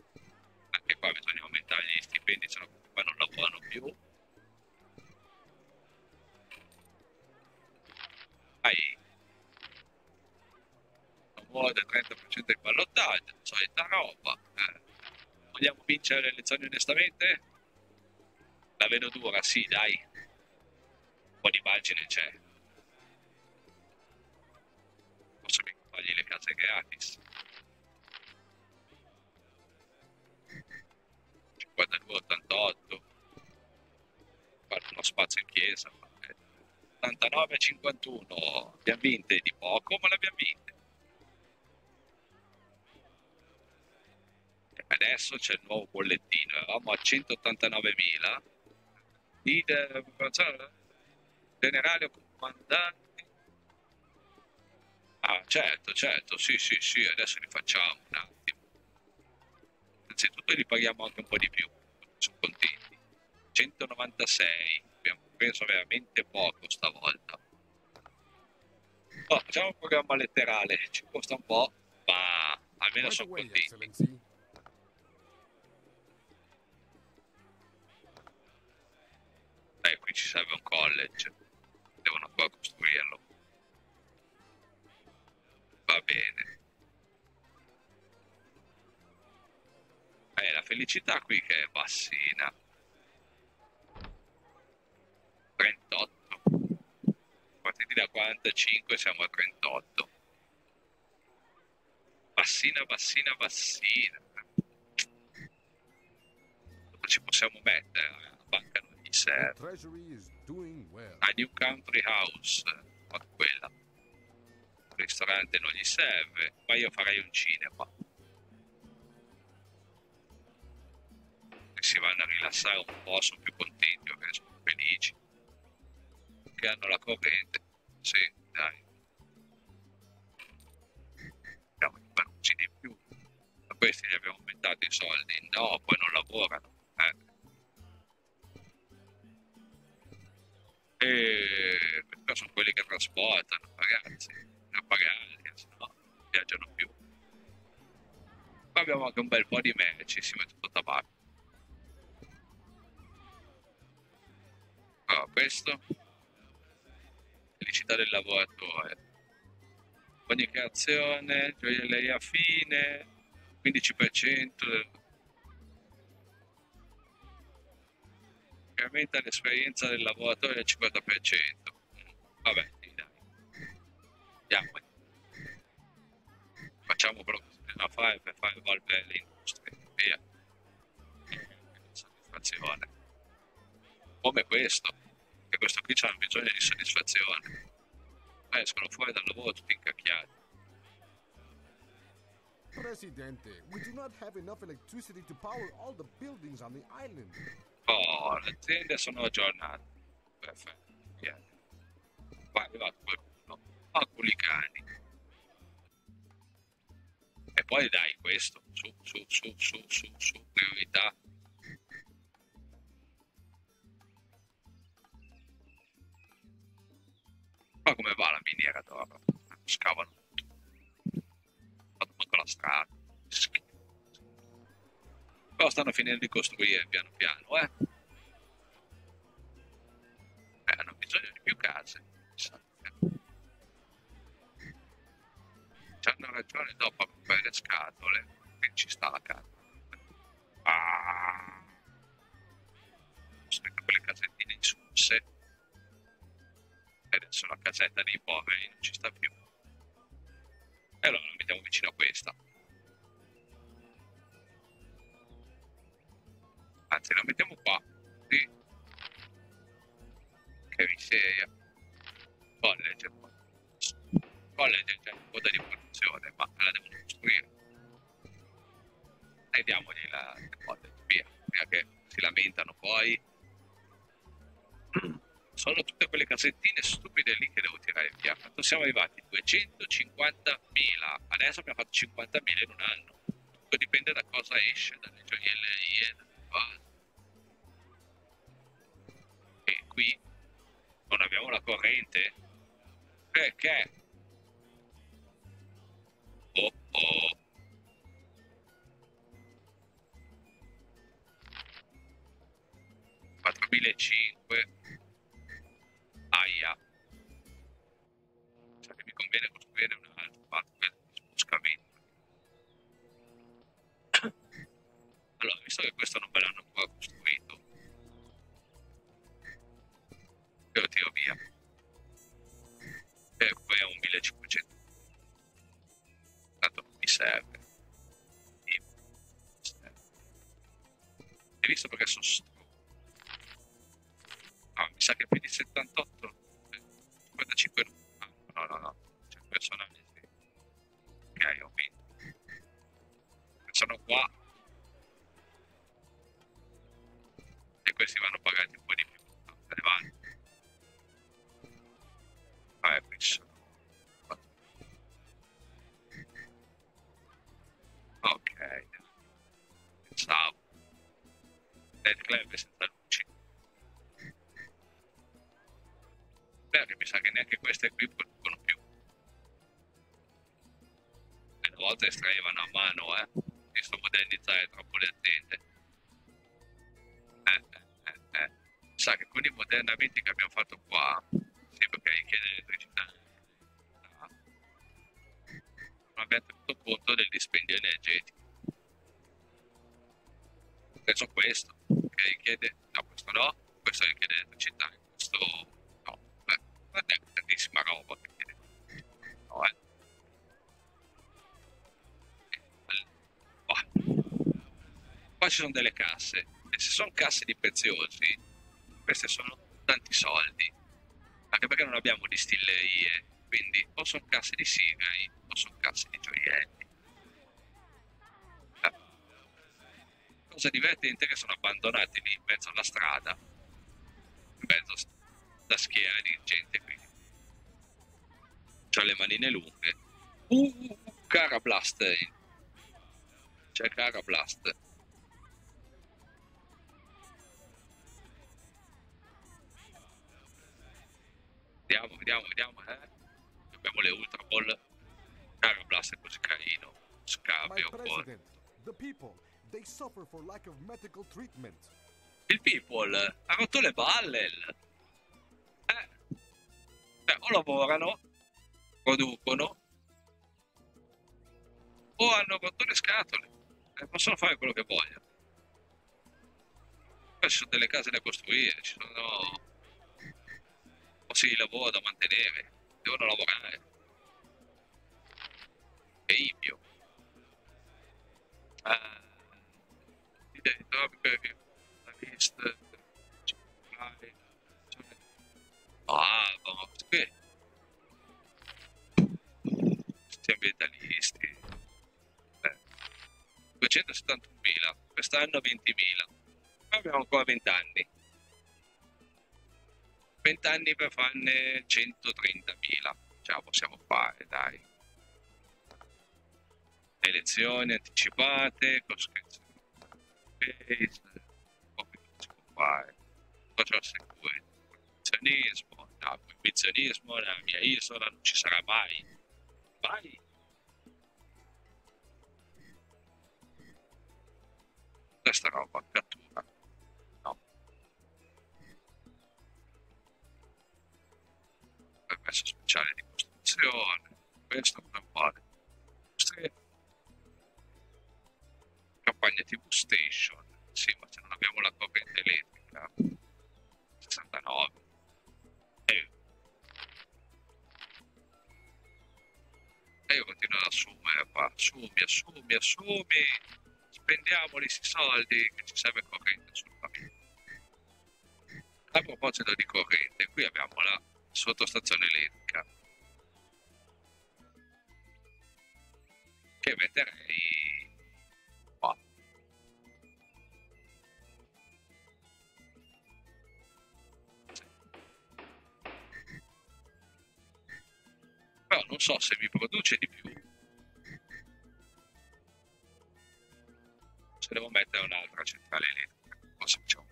Anche qua bisogna aumentare gli stipendi, se no qua non lavorano più. facciamo del 30% di ballottaggio, solita roba. Vogliamo vincere le elezioni onestamente? La vedo dura, sì, dai. Un po' di margine c'è. Posso mica fargli le case gratis. 52-88. Fare uno spazio in chiesa. 89-51. Abbiamo vinte di poco, ma l'abbiamo vinte. Adesso c'è il nuovo bollettino, eravamo a 189.000, leader, generale o comandanti. Ah, certo, sì, adesso li facciamo un attimo. Innanzitutto li paghiamo anche un po' di più, sono contenti. 196, abbiamo preso veramente poco stavolta. Oh, facciamo un programma letterale, ci costa un po', ma almeno
Right
sono
away,
contenti.
Excellency.
Qui ci serve un college, devono ancora costruirlo. Va bene. La felicità qui che è bassina. 38. Partiti da 45 siamo a 38. Bassina. Dove ci possiamo mettere? La banca non gli
The
serve.
treasury is doing well.
A New Country House, ma quella. Il ristorante non gli serve, ma io farei un cinema. E si vanno a rilassare un po', sono più contenti perché sono felici. Che hanno la corrente. Sì, dai. Abbiamo i barucci di più. A questi gli abbiamo aumentato i soldi. No, poi non lavorano. E questi sono quelli che trasportano, ragazzi. A pagarli, se no non viaggiano più. Qua abbiamo anche un bel po' di merci, si mette tutto tabacco. Questo. Felicità del lavoratore. Ogni creazione, gioielleria fine, 15%. Incrementa l'esperienza del lavoratore del 50%. Vabbè, sì, dai. Andiamo. Facciamo quello che si deve fare per far evolvere l'industria. Via. Soddisfazione. Come questo. Che questo qui c'ha bisogno di soddisfazione. Escono fuori dal lavoro tutti incacchiati.
Presidente, we do not have enough electricity to power all the buildings on the island.
Oh, le aziende sono aggiornate. Perfetto. Via. Qua è arrivato qualcuno. Oculi cani. E poi dai questo. Su. Priorità. Ma come va la miniera d'oro? Scavano tutto. Fanno manco la strada. Schifo. Però stanno finendo di costruire piano piano, hanno bisogno di più case. C'hanno ragione dopo a comprare le scatole. Che ci sta la casa. Costruite quelle casettine insulse. E adesso la casetta dei poveri non ci sta più. E allora la mettiamo vicino a questa. Anzi, la mettiamo qua. Sì. Che miseria. College. College c'è un po' di produzione, ma la devono costruire. E diamogli la college, via che si lamentano poi. Sono tutte quelle casettine stupide lì che devo tirare via. Quando siamo arrivati? 250.000. Adesso abbiamo fatto 50.000 in un anno. Tutto dipende da cosa esce, dalle gioiellerie, dalle cose. E qui non abbiamo la corrente? Perché? Oh. 4.500. Aia. Cioè che mi conviene costruire un altro fatto per Allora, visto che questo non me l'hanno ancora costruito, io lo tiro via. E poi è un 1500. Tanto non mi serve. Hai visto perché sono ah, mi sa che più di 78 55 no. Ah, no, c'è il personaggio sì. Ok, ho vinto. Sono qua e questi vanno pagati un po' di più. Se ne vanno. Qui ci sono. Ok, pensavo. Dead Club è senza luci. Perché mi sa che neanche queste qui producono più. E una volta estraevano a mano, visto modernizzare troppo le aziende. Sa che con i modernamenti che abbiamo fatto qua, sì, perché richiede elettricità, non abbiamo tenuto conto del dispendio energetico. Penso questo, che richiede, no, questo no, questo richiede elettricità, questo no. Non è tantissima roba che chiede. No, Qua ci sono delle casse, e se sono casse di preziosi, queste sono tanti soldi, anche perché non abbiamo distillerie, quindi o sono casse di sigari o sono casse di gioielli. Cosa divertente che sono abbandonati lì in mezzo alla strada, in mezzo da schiera di gente qui. C'ha le manine lunghe. Carablast. C'è Carablast. Vediamo, Abbiamo le Ultra Ball. Carablast è così carino. Scambio un po'.
The people, they suffer for lack of medical treatment.
Il people ha rotto le balle. O lavorano, producono, o hanno rotto le scatole e possono fare quello che vogliono. Poi ci sono delle case da costruire, ci sono posti di lavoro da mantenere, devono lavorare. E Ibio. La lista. Ma che? Questi ambientalisti. 271.000, quest'anno 20.000. Abbiamo ancora 20 anni. 20 anni per farne 130.000. Ce la possiamo fare, dai. Elezioni anticipate, coscrizione. Come si può fare? Cosa sicuro? Proibizionismo. No, proibizionismo nella mia isola non ci sarà mai. Mai. Questa roba, cattura. No. Permesso speciale di costruzione. Questo non vale. Campagna TV Station. Sì, ma se non abbiamo la corrente elettrica. 69. E io continuo ad assumere, assumi. Spendiamoli questi soldi che ci serve corrente assolutamente. A proposito di corrente, qui abbiamo la sottostazione elettrica che metterei qua. Però non so se mi produce di più. Se devo mettere un'altra centrale elettrica, cosa facciamo?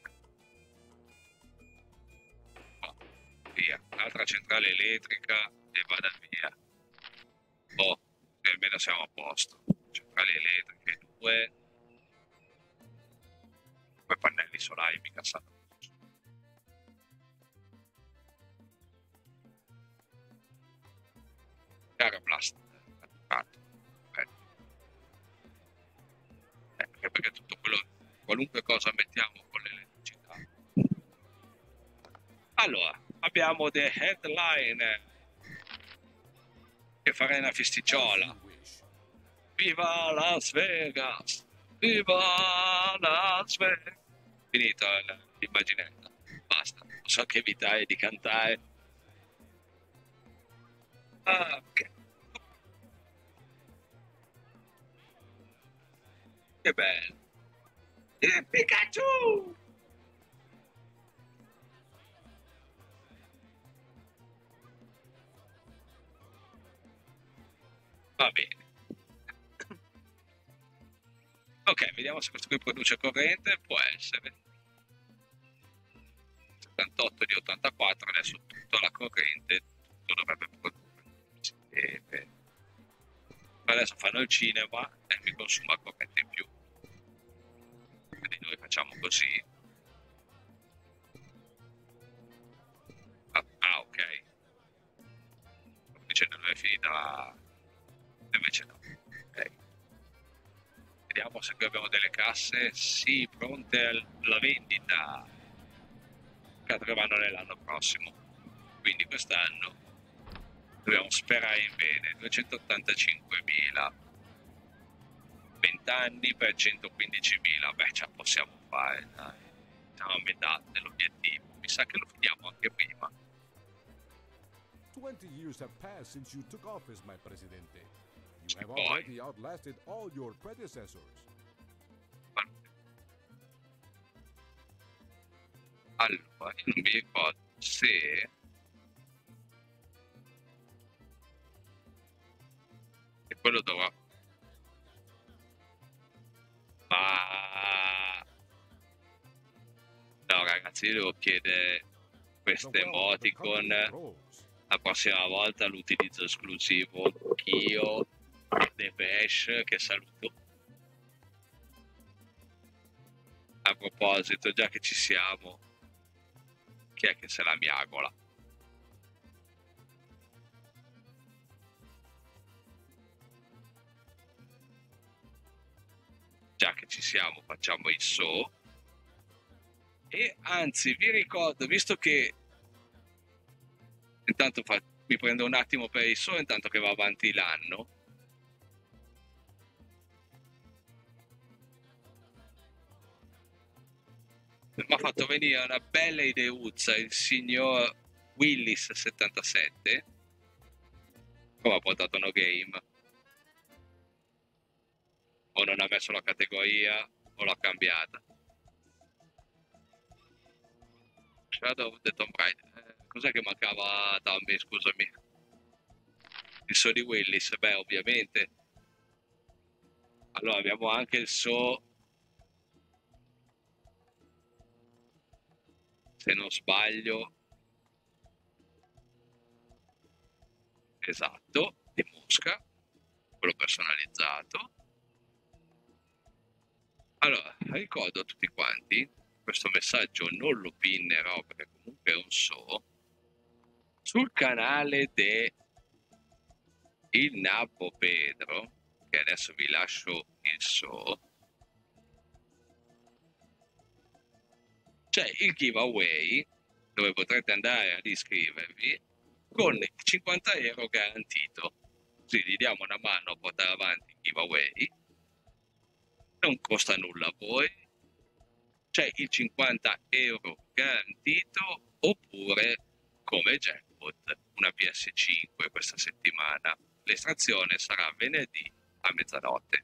Via, un'altra centrale elettrica e vada via. E almeno siamo a posto. Centrali elettriche 2. Poi pannelli solari mica sanno. Carablast. anche perché tutto quello, qualunque cosa mettiamo con l'elettricità. Allora, abbiamo The Headline che farà una
As
festicciola.
you wish.
Viva Las Vegas! Viva Las Vegas! Finito l'immaginetta. Basta. Non so che evitare di cantare. Ah, ok. Che bello. Pikachu! Va bene. Ok, vediamo se questo qui produce corrente. Può essere. 78 di 84, adesso tutta la corrente tutto dovrebbe produrre. Si deve. Adesso fanno il cinema e mi consuma corrente in più. Quindi noi facciamo così. Ok. Stavo dicendo non è finita. Invece no. Ok. Vediamo se qui abbiamo delle casse. Sì, pronte alla vendita. Che arriveranno nell'anno prossimo. Quindi quest'anno dobbiamo sperare in bene. 285.000. 20 anni per 115.000. Beh, ce la possiamo fare, dai. Siamo a metà dell'obiettivo. Mi sa che lo finiamo anche prima.
20 years have passed since you took office, my presidente. You have
Poi.
already outlasted all your predecessors.
Allora, io non mi ricordo se... E quello dovrà... Ma... No, ragazzi, io devo chiedere queste
The wealth of the
emoticon.
company grows.
La prossima volta l'utilizzo esclusivo io, Depeche, che saluto. A proposito, già che ci siamo, chi è che se la miagola? Già che ci siamo, facciamo il so. E anzi, vi ricordo, visto che intanto mi prendo un attimo per il so, intanto che va avanti l'anno. Mi ha fatto venire una bella ideuzza il signor Willis77, come ha portato No Game. O non ha messo la categoria o l'ha cambiata. Shadow of the Tomb Raider. Cos'è che mancava a Tommy, scusami? Il so di Willis, beh, ovviamente. Allora abbiamo anche il so, se non sbaglio, esatto, di Mosca, quello personalizzato. Allora, ricordo a tutti quanti, questo messaggio non lo pinnerò perché comunque è un so, sul canale de Il Nabbo Pedro, che adesso vi lascio il so, c'è il giveaway dove potrete andare ad iscrivervi con 50 euro garantito. Così gli diamo una mano a portare avanti il giveaway, non costa nulla a voi, c'è il 50 euro garantito oppure come jackpot una PS5 questa settimana. L'estrazione sarà venerdì a mezzanotte.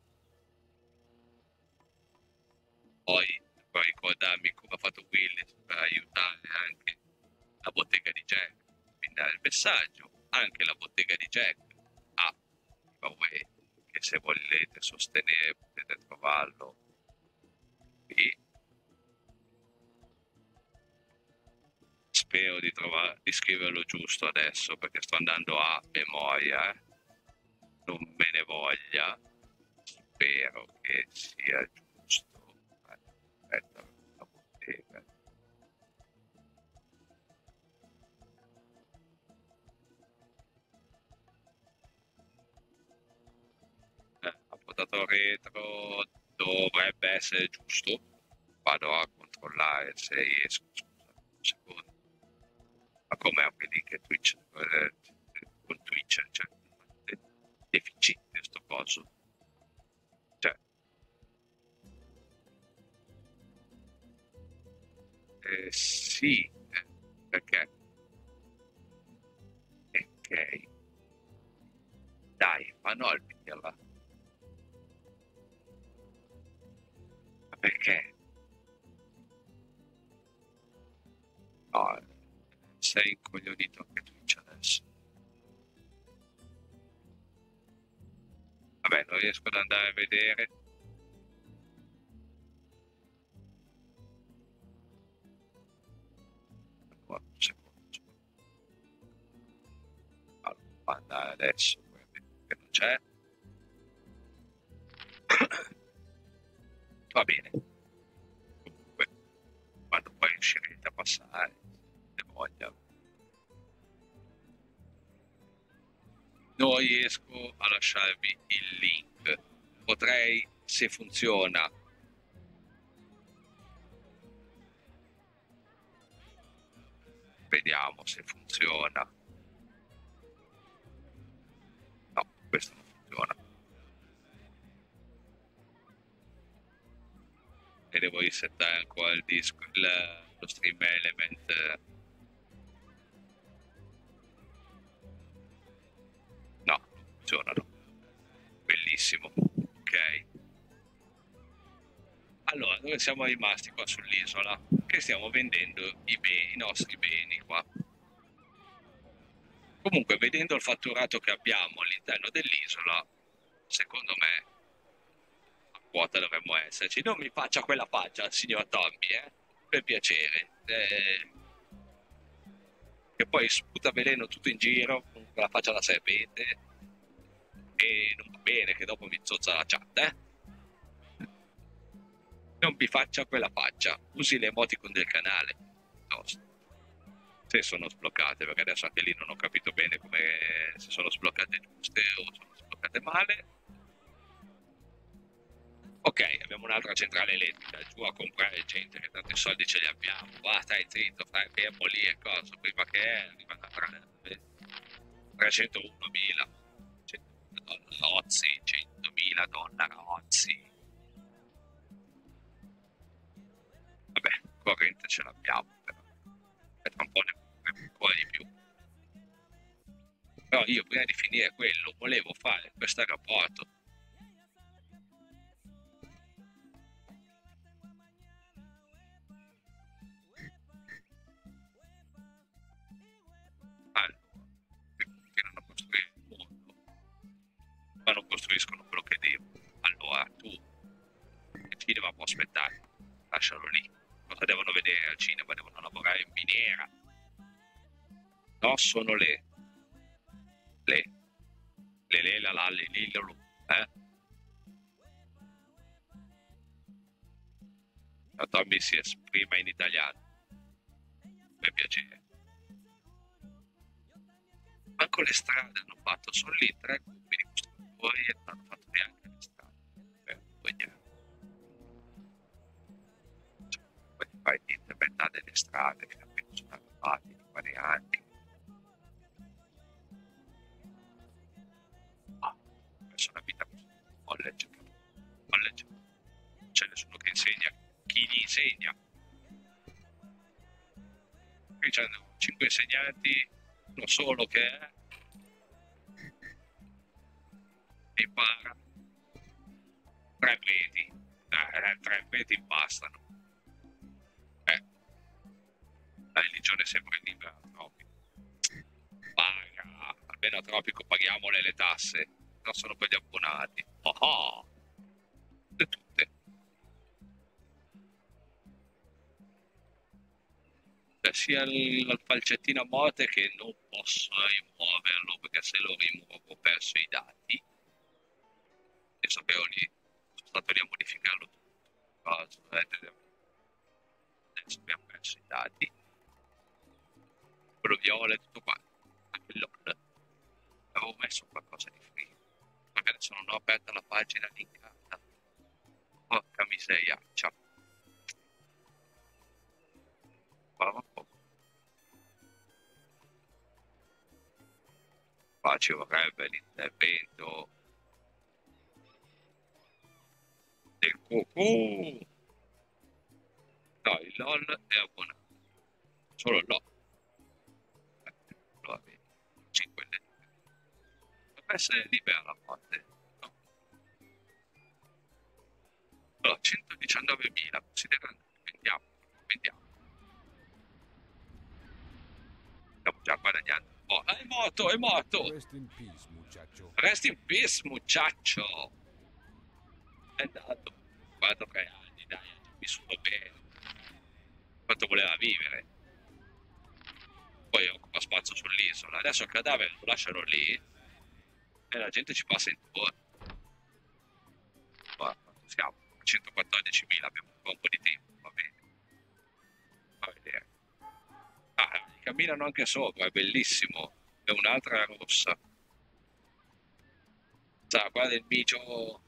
Poi per ricordarmi come ha fatto Willis per aiutare anche la bottega di Jack, quindi il messaggio, anche la bottega di Jack ha giveaway che se volete sostenere potete trovarlo qui. Spero di scriverlo giusto adesso perché sto andando a memoria, non me ne voglia, spero che sia giusto. Aspetta, la bottega. Ha portato retro, dovrebbe dovrebbe essere giusto. Vado a controllare se riesco, scusa, un secondo. Ma com'è anche lì che Twitch, con Twitch c'è deficit sto coso? Cioè, sì, perché? Ok, dai, ma no il pirla. Ma perché? No, sei incoglionito anche Twitch adesso. Vabbè, non riesco ad andare a vedere. Allora, un secondo, allora, devo andare adesso, che non c'è. Va bene. Comunque, quando poi riuscirete a passare, se voglia. Non riesco a lasciarvi il link. Potrei, se funziona. Vediamo se funziona. No, questo non funziona. E devo risettare ancora il disco, lo stream element. No, non funzionano. Bellissimo. Ok. Allora, dove siamo rimasti qua sull'isola? Che stiamo vendendo i nostri beni qua. Comunque, vedendo il fatturato che abbiamo all'interno dell'isola, secondo me a quota dovremmo esserci. Non mi faccia quella faccia, signor Tommy, per piacere. Che poi sputa veleno tutto in giro con quella faccia da serpente e non va bene che dopo mi zozza la chat, Non mi faccia quella faccia, usi le emoticon del canale. No, se sono sbloccate, perché adesso anche lì non ho capito bene come se sono sbloccate giuste o sono sbloccate male. Ok, abbiamo un'altra centrale elettrica, giù a comprare gente che tanti soldi ce li abbiamo. Va, stai zitto, fai fermo lì e cosa, prima che arriva a 301.000. 100.000 dollari, 100.000 dollari. Vabbè, corrente ce l'abbiamo, però. E tra un po' ne compreremo ancora di più. Però io prima di finire quello volevo fare questo rapporto. Allora, che continuano a costruire il mondo, ma non costruiscono quello che devono. Allora, tu, il cinema può aspettare, lascialo lì. Cosa devono vedere al cinema? Devono lavorare in miniera. No, sono le, la, le, lo, La Tommy si esprima in italiano, per piacere. Anche le strade hanno fatto, sono lì 3 gruppi di costruttori e non hanno fatto neanche le strade. Poi fai di interpretare delle strade che appena sono arrivati in vari anni. Verso una vita così. College. Non c'è nessuno che insegna. Chi gli insegna? Qui c'hanno 5 insegnanti, uno solo che è impara 3 veti. 3 veti bastano. La religione è sempre libera a Tropico. Paga, almeno a Tropico paghiamole le tasse, non sono per gli abbonati. Oh. E tutte. Sia il falcettino a morte che non posso rimuoverlo perché se lo rimuovo ho perso i dati. Io sapevo lì, sono stato lì a modificarlo tutto. Adesso abbiamo perso i dati. Quello viola e tutto qua. Anche il LOL. Avevo messo qualcosa di free. Perché adesso non ho aperta la pagina linkata. Porca miseria, ciao. Qua ci vorrebbe l'intervento del cucù. No, il LOL è abbonato. Solo il LOL. Lo avevi. 5 dovrebbe essere libera la morte. No. Allora, 119.000, considerando che vendiamo. Stiamo già guadagnando. Oh, è morto, è morto!
Rest in peace, muchacho.
Rest in peace, muchacho! È andato. 4-3 anni, dai, ha già vissuto bene. Quanto voleva vivere. Poi occupa spazio sull'isola. Adesso il cadavere lo lasciano lì e la gente ci passa intorno. Ma quanto siamo? 114.000, abbiamo ancora un po' di tempo, va bene. Va a vedere. Ah, camminano anche sopra, è bellissimo. È un'altra rossa. Sa, guarda il micio.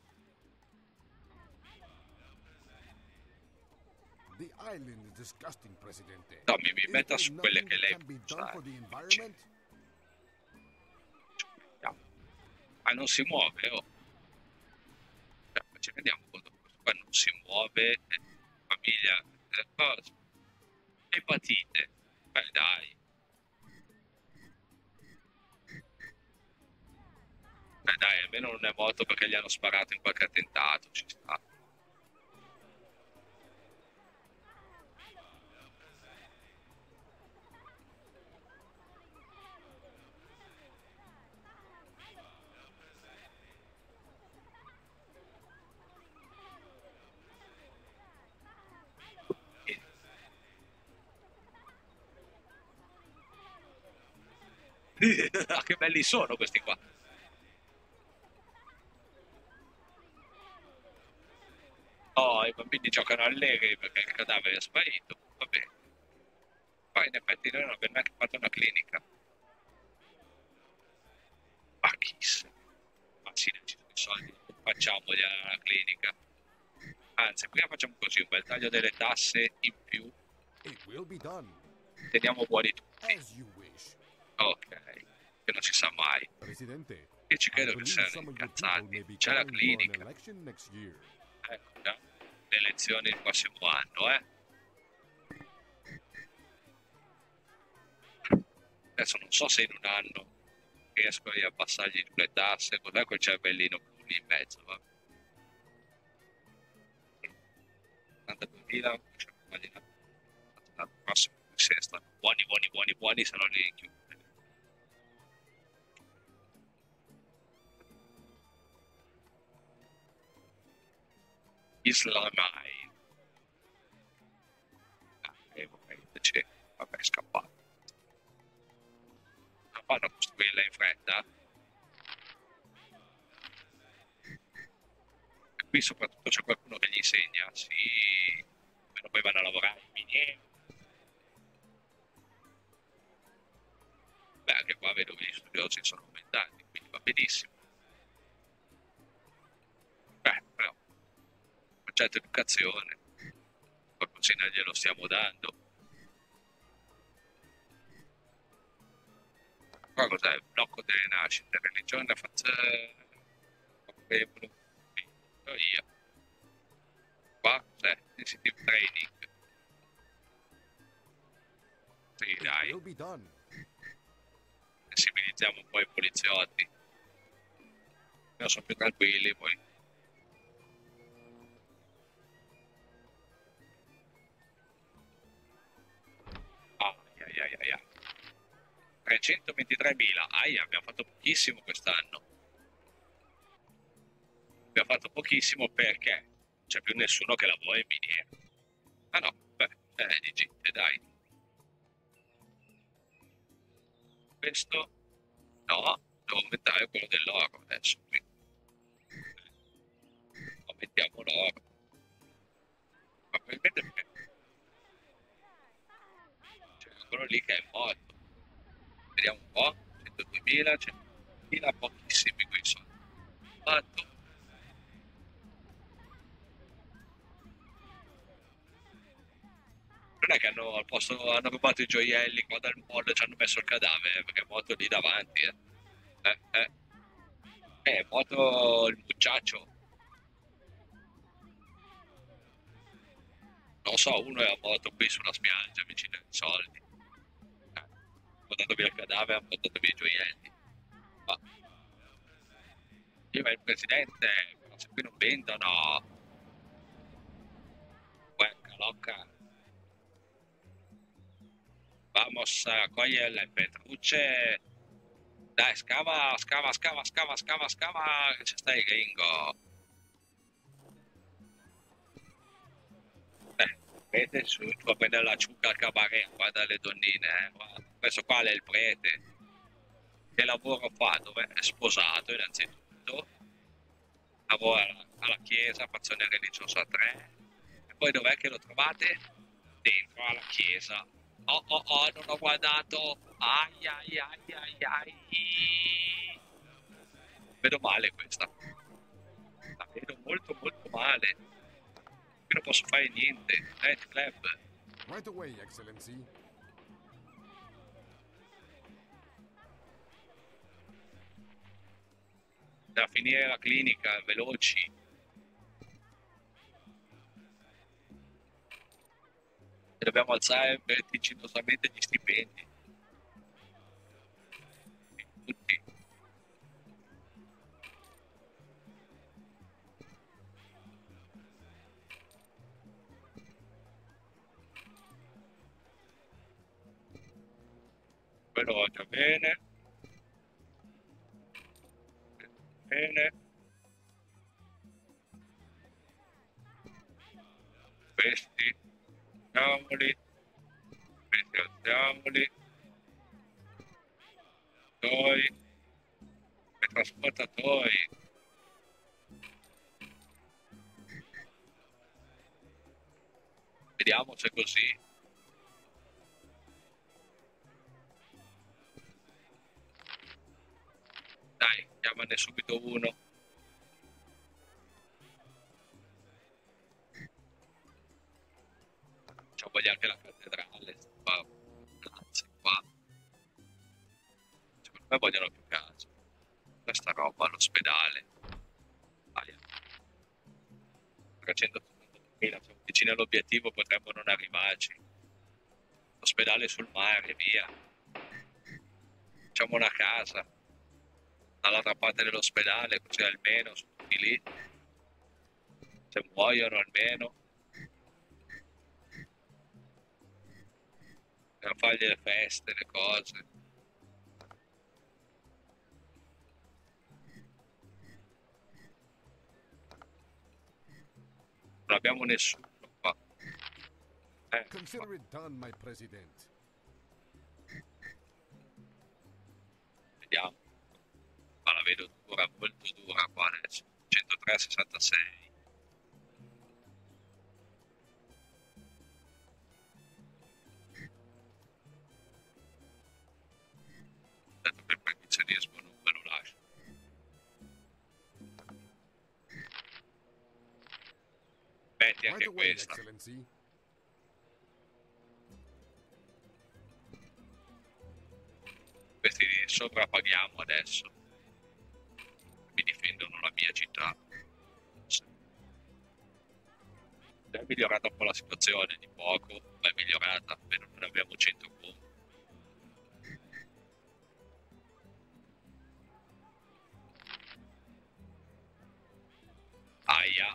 The island is disgusting, Presidente.
No, mi
Is
metta
there
su quelle
nothing
che
that
lei
can be
può
done
usare.
for the environment?
Ah, non si muove, oh. Ci rendiamo conto che questo qua non si muove. Famiglia, cosa? Epatite. Dai. Dai, almeno non è morto perché gli hanno sparato in qualche attentato, ci sta. Che belli sono questi qua. Oh, i bambini giocano allegri perché il cadavere è sparito. Va bene. Poi in effetti noi non abbiamo neanche fatto una clinica. Ma chissà. Ma sì, ci sono i soldi. Facciamogli la clinica. Anzi, prima facciamo così, un bel taglio delle tasse in più.
It will be done.
Teniamo buoni tutti.
As you wish.
Ok, che non si sa mai.
Presidente,
Io ci
I
credo che
believe
siano
some of your people
incazzati.
may be
C'è la
calling for an
clinica.
election next year.
Ecco, già. Le elezioni il prossimo anno, eh. Adesso non so se in un anno riesco a abbassargli le tasse, cos'è quel cervellino blu lì in mezzo, va? 82.000, l'anno prossimo se stanno buoni, se no li chiudo. Islamai. Invece, vabbè, è scappato. Non fanno costruirla in fretta. E qui soprattutto c'è qualcuno che gli insegna, sì, almeno poi vanno a lavorare in miniere. Beh, anche qua vedo che gli studiosi sono aumentati, quindi va benissimo. Però, concetto educazione, qualcosina glielo stiamo dando. Qua cos'è? Il blocco delle nascite, religione, favorevole, io. Qua cos'è? Sensitive training. Sì,
It
dai,
will be done.
sensibilizziamo un po' i poliziotti. Io sono più tranquilli, poi. Ai. 323.000, abbiamo fatto pochissimo quest'anno. Abbiamo fatto pochissimo perché non c'è più nessuno che lavora in miniera. Ah no, beh, di gente, dai. Questo, no, devo aumentare quello dell'oro adesso. Quindi. Aumentiamo l'oro. Ma probabilmente perché c'è quello lì che è morto. Vediamo un po', 102.000, 100.000, pochissimi quei soldi. Fatto. Non è che hanno rubato i gioielli qua dal mall e ci hanno messo il cadavere, perché è morto lì davanti. Eh, eh. È morto il muchacho. Non so, uno era morto qui sulla spiaggia, vicino ai soldi. Ha portato via il cadavere, ha portato via i gioielli. Ma io e il presidente, però se qui non vendono, quella loca. Vamos a cogliere le petrucce. Dai, scava, scava, scava, scava, scava, scava, che ci stai, gringo. Prete su, va a prendere la ciuca al cabaret, guarda le donnine, guarda. Questo qua è il prete. Che lavoro fa? Dove è sposato innanzitutto, lavora alla chiesa, fazione religiosa 3, e poi dov'è che lo trovate? Dentro alla chiesa. Oh oh oh, non ho guardato. Ai ai ai ai ai. Vedo male questa. La vedo molto molto male. Io non posso fare niente. Night Club.
Right away, Excellency.
Da finire la clinica, veloci. E dobbiamo alzare vertiginosamente gli stipendi. Tutti. Veloce, bene. Bene. Questi alziamoli. Questi alziamoli. Poi i trasportatori. Vediamo se è così. Dai, chiamane subito uno. Ci voglio anche la cattedrale. Qua. Grazie, qua. Secondo me vogliono più case. Questa roba all'ospedale. 380.000, siamo vicini all'obiettivo, potremmo non arrivarci. Ospedale sul mare, via. Facciamo una casa dall'altra parte dell'ospedale, così almeno sono tutti lì. Se muoiono almeno. Per fargli le feste, le cose. Non abbiamo nessuno qua.
Consider it done, my president.
Vediamo. Ma la vedo dura, molto dura qua adesso. 103,66. Detto che il percussionismo non me lo lascio. Metti anche
Right away,
questa.
Excellency.
Questi sovrapaghiamo adesso. Mi difendono la mia città. È migliorata un po' la situazione, di poco, ma è migliorata, almeno non abbiamo 100 punti. Aia.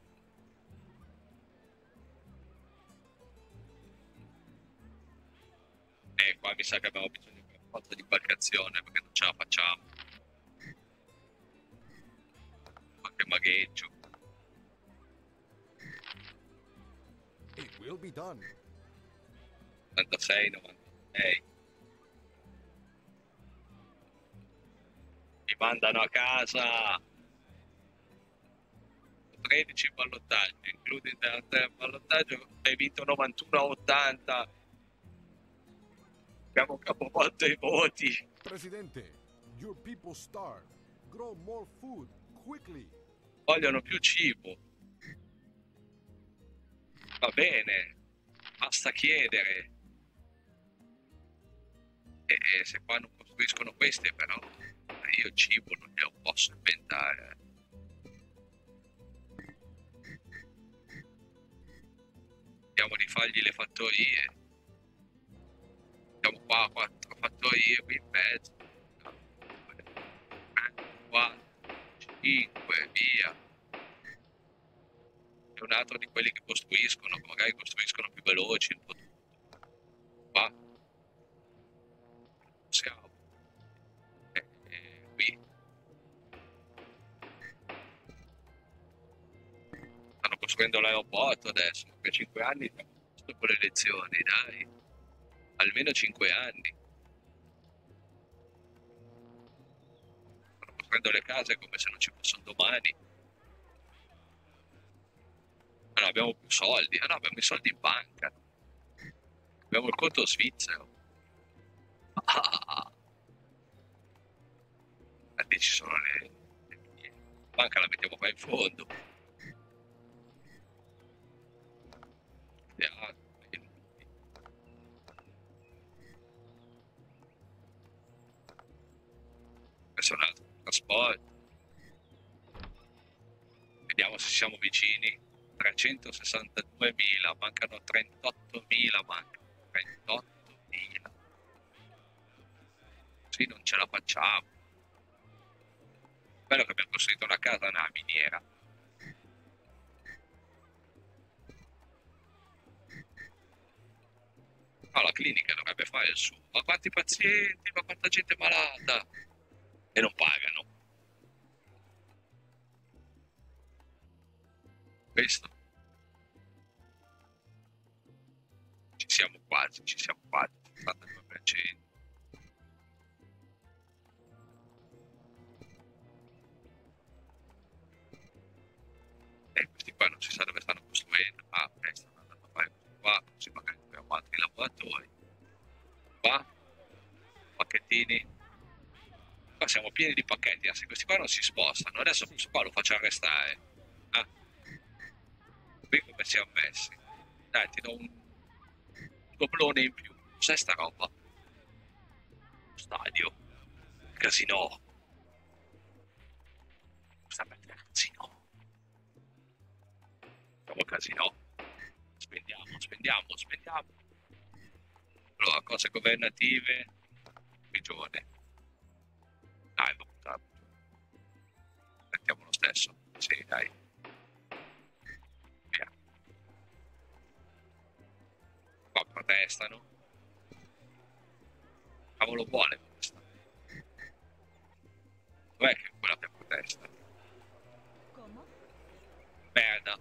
E qua mi sa che abbiamo bisogno di una forza di imbarcazione perché non ce la facciamo. Qualche magheggio.
It will be done.
96, 96. Mi mandano a casa. 13 in ballottaggio, include il ballottaggio, hai vinto 91 a 80. Abbiamo capovolto i voti.
Presidente, your people starve. Grow more food, quickly.
Vogliono più cibo. Va bene. basta chiedere. E se qua non costruiscono queste, però io il cibo non glielo posso inventare. Andiamo di fargli le fattorie. Siamo qua, 4 fattorie qui in mezzo. 4, 5, via. È un altro di quelli che costruiscono, magari costruiscono più veloci, un po' tutto. Qua. Siamo. Qui. Stanno costruendo l'aeroporto adesso, per 5 anni dopo le elezioni, dai. Almeno 5 anni. Stanno costruendo le case come se non ci fossero domani. Non abbiamo più soldi. Ah no, abbiamo i soldi in banca. Abbiamo il conto svizzero. Ah. Lì ci sono le la banca, la mettiamo qua in fondo. Questo è un altro trasporto. Vediamo se siamo vicini. 362.000, mancano 38.000, mancano 38.000. Sì, non ce la facciamo. Bello che abbiamo costruito una casa nella miniera. No, la clinica dovrebbe fare il suo. Ma quanti pazienti, ma quanta gente malata! E non pagano. Questo. Ci siamo quasi, 72%. E questi qua non si sa dove stanno costruendo. Ah, stanno andando a fare questi qua, così magari abbiamo altri lavoratori. Qua, pacchettini. Qua siamo pieni di pacchetti, se questi qua non si spostano. Adesso questo qua lo faccio arrestare. Ah. Qui come siamo messi? Dai, ti do un doblone in più. Cos'è sta roba? Stadio. Casino. Sta per casino. Facciamo casino. Spendiamo. Allora, cose governative. Prigione. Dai, lo buttiamo. Mettiamo lo stesso. Sì, dai. Via. Qua protestano. Cavolo vuole questa. Dov'è che è quella che protesta?
Come?
Merda.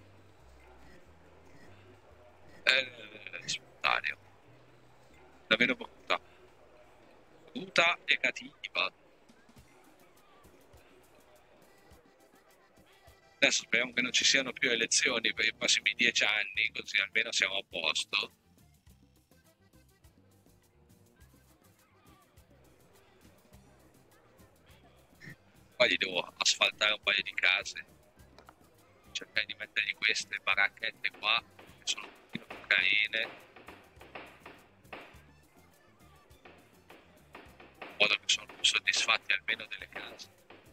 Spontaneo. Davvero brutta. Brutta e cattiva. Adesso speriamo che non ci siano più elezioni per i prossimi 10 anni, così almeno siamo a posto. Poi gli devo asfaltare un paio di case. Cercare di mettergli queste baracchette qua, che sono un pochino più carine. In modo che sono più soddisfatti almeno delle case.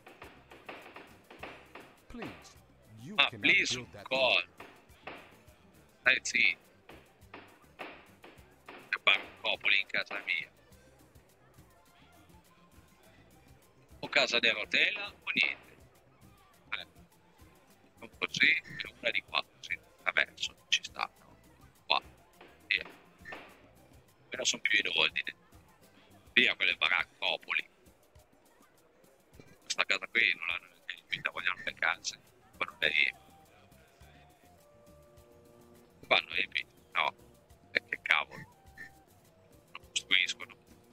Please, you
Ma
cannot
please,
build
un
that
call. Stai zitto. Che baraccopoli in casa mia. O casa di rotella o niente. Un così e una di qua, così. Vabbè, ci sta. Qua. Via. Però sono più in ordine. Via quelle baraccopoli. Questa casa qui non l'hanno neanche riempita, vogliono le case. Qua non le riempie. Qua hanno riempito. No. E che cavolo. Non costruiscono.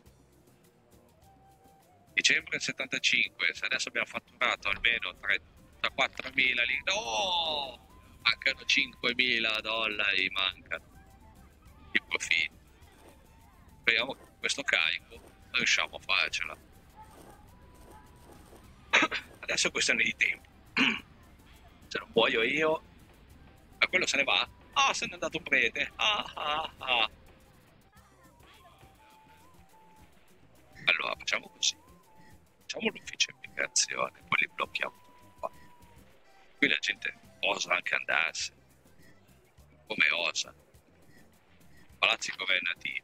Dicembre 75, se adesso abbiamo fatturato almeno 34.000 lì, no! Mancano $5.000, mancano di profitto. Speriamo che con questo carico riusciamo a farcela. Adesso è questione di tempo. Se non muoio io, ma quello se ne va? Ah, se n'è andato prete. Ah, ah, ah. Allora, facciamo così. Facciamo l'ufficio immigrazione, poi li blocchiamo tutti qua. Qui la gente osa anche andarsene. Come osa? Palazzi governativi.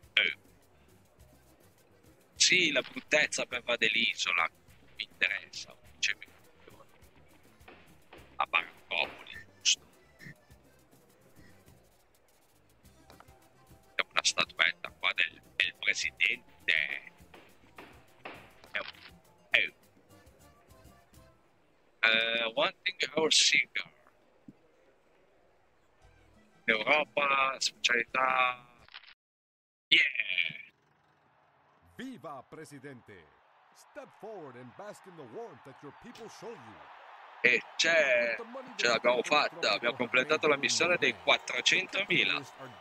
Sì, la bruttezza pervade l'isola. Mi interessa. Ufficio immigrazione. A Baraccopoli, giusto. C'è una statuetta qua del presidente. Wanting our cigar. Europa, specialità. Yeah!
Viva Presidente! Step forward and bask in the warmth that your people show you.
E ce l'abbiamo fatta, abbiamo completato la missione dei 400.000.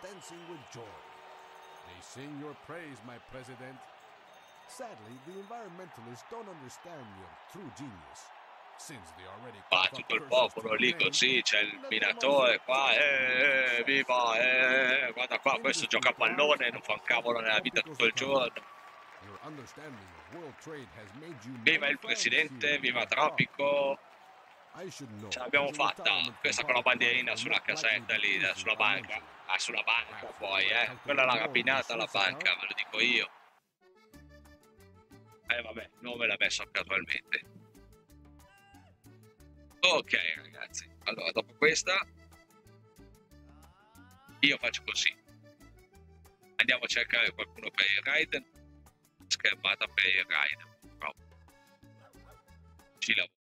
They sing your praise, my president. Sadly, the environmentalists don't understand your true genius. Since they already
Tutto il popolo lì così, c'è il minatore qua, viva, guarda qua, questo gioca a pallone, non fa un cavolo nella vita tutto il giorno. Viva il presidente, viva Tropico. Ce l'abbiamo fatta, questa con la bandierina sulla casetta lì, sulla banca. Ah, sulla banca poi, quella l'ha rapinata la banca, ve lo dico io. Vabbè, non me l'ha messo casualmente. Ok ragazzi, allora dopo questa io faccio così. Andiamo a cercare qualcuno per il raid. Schermata per il raid. No. Ci lavoro.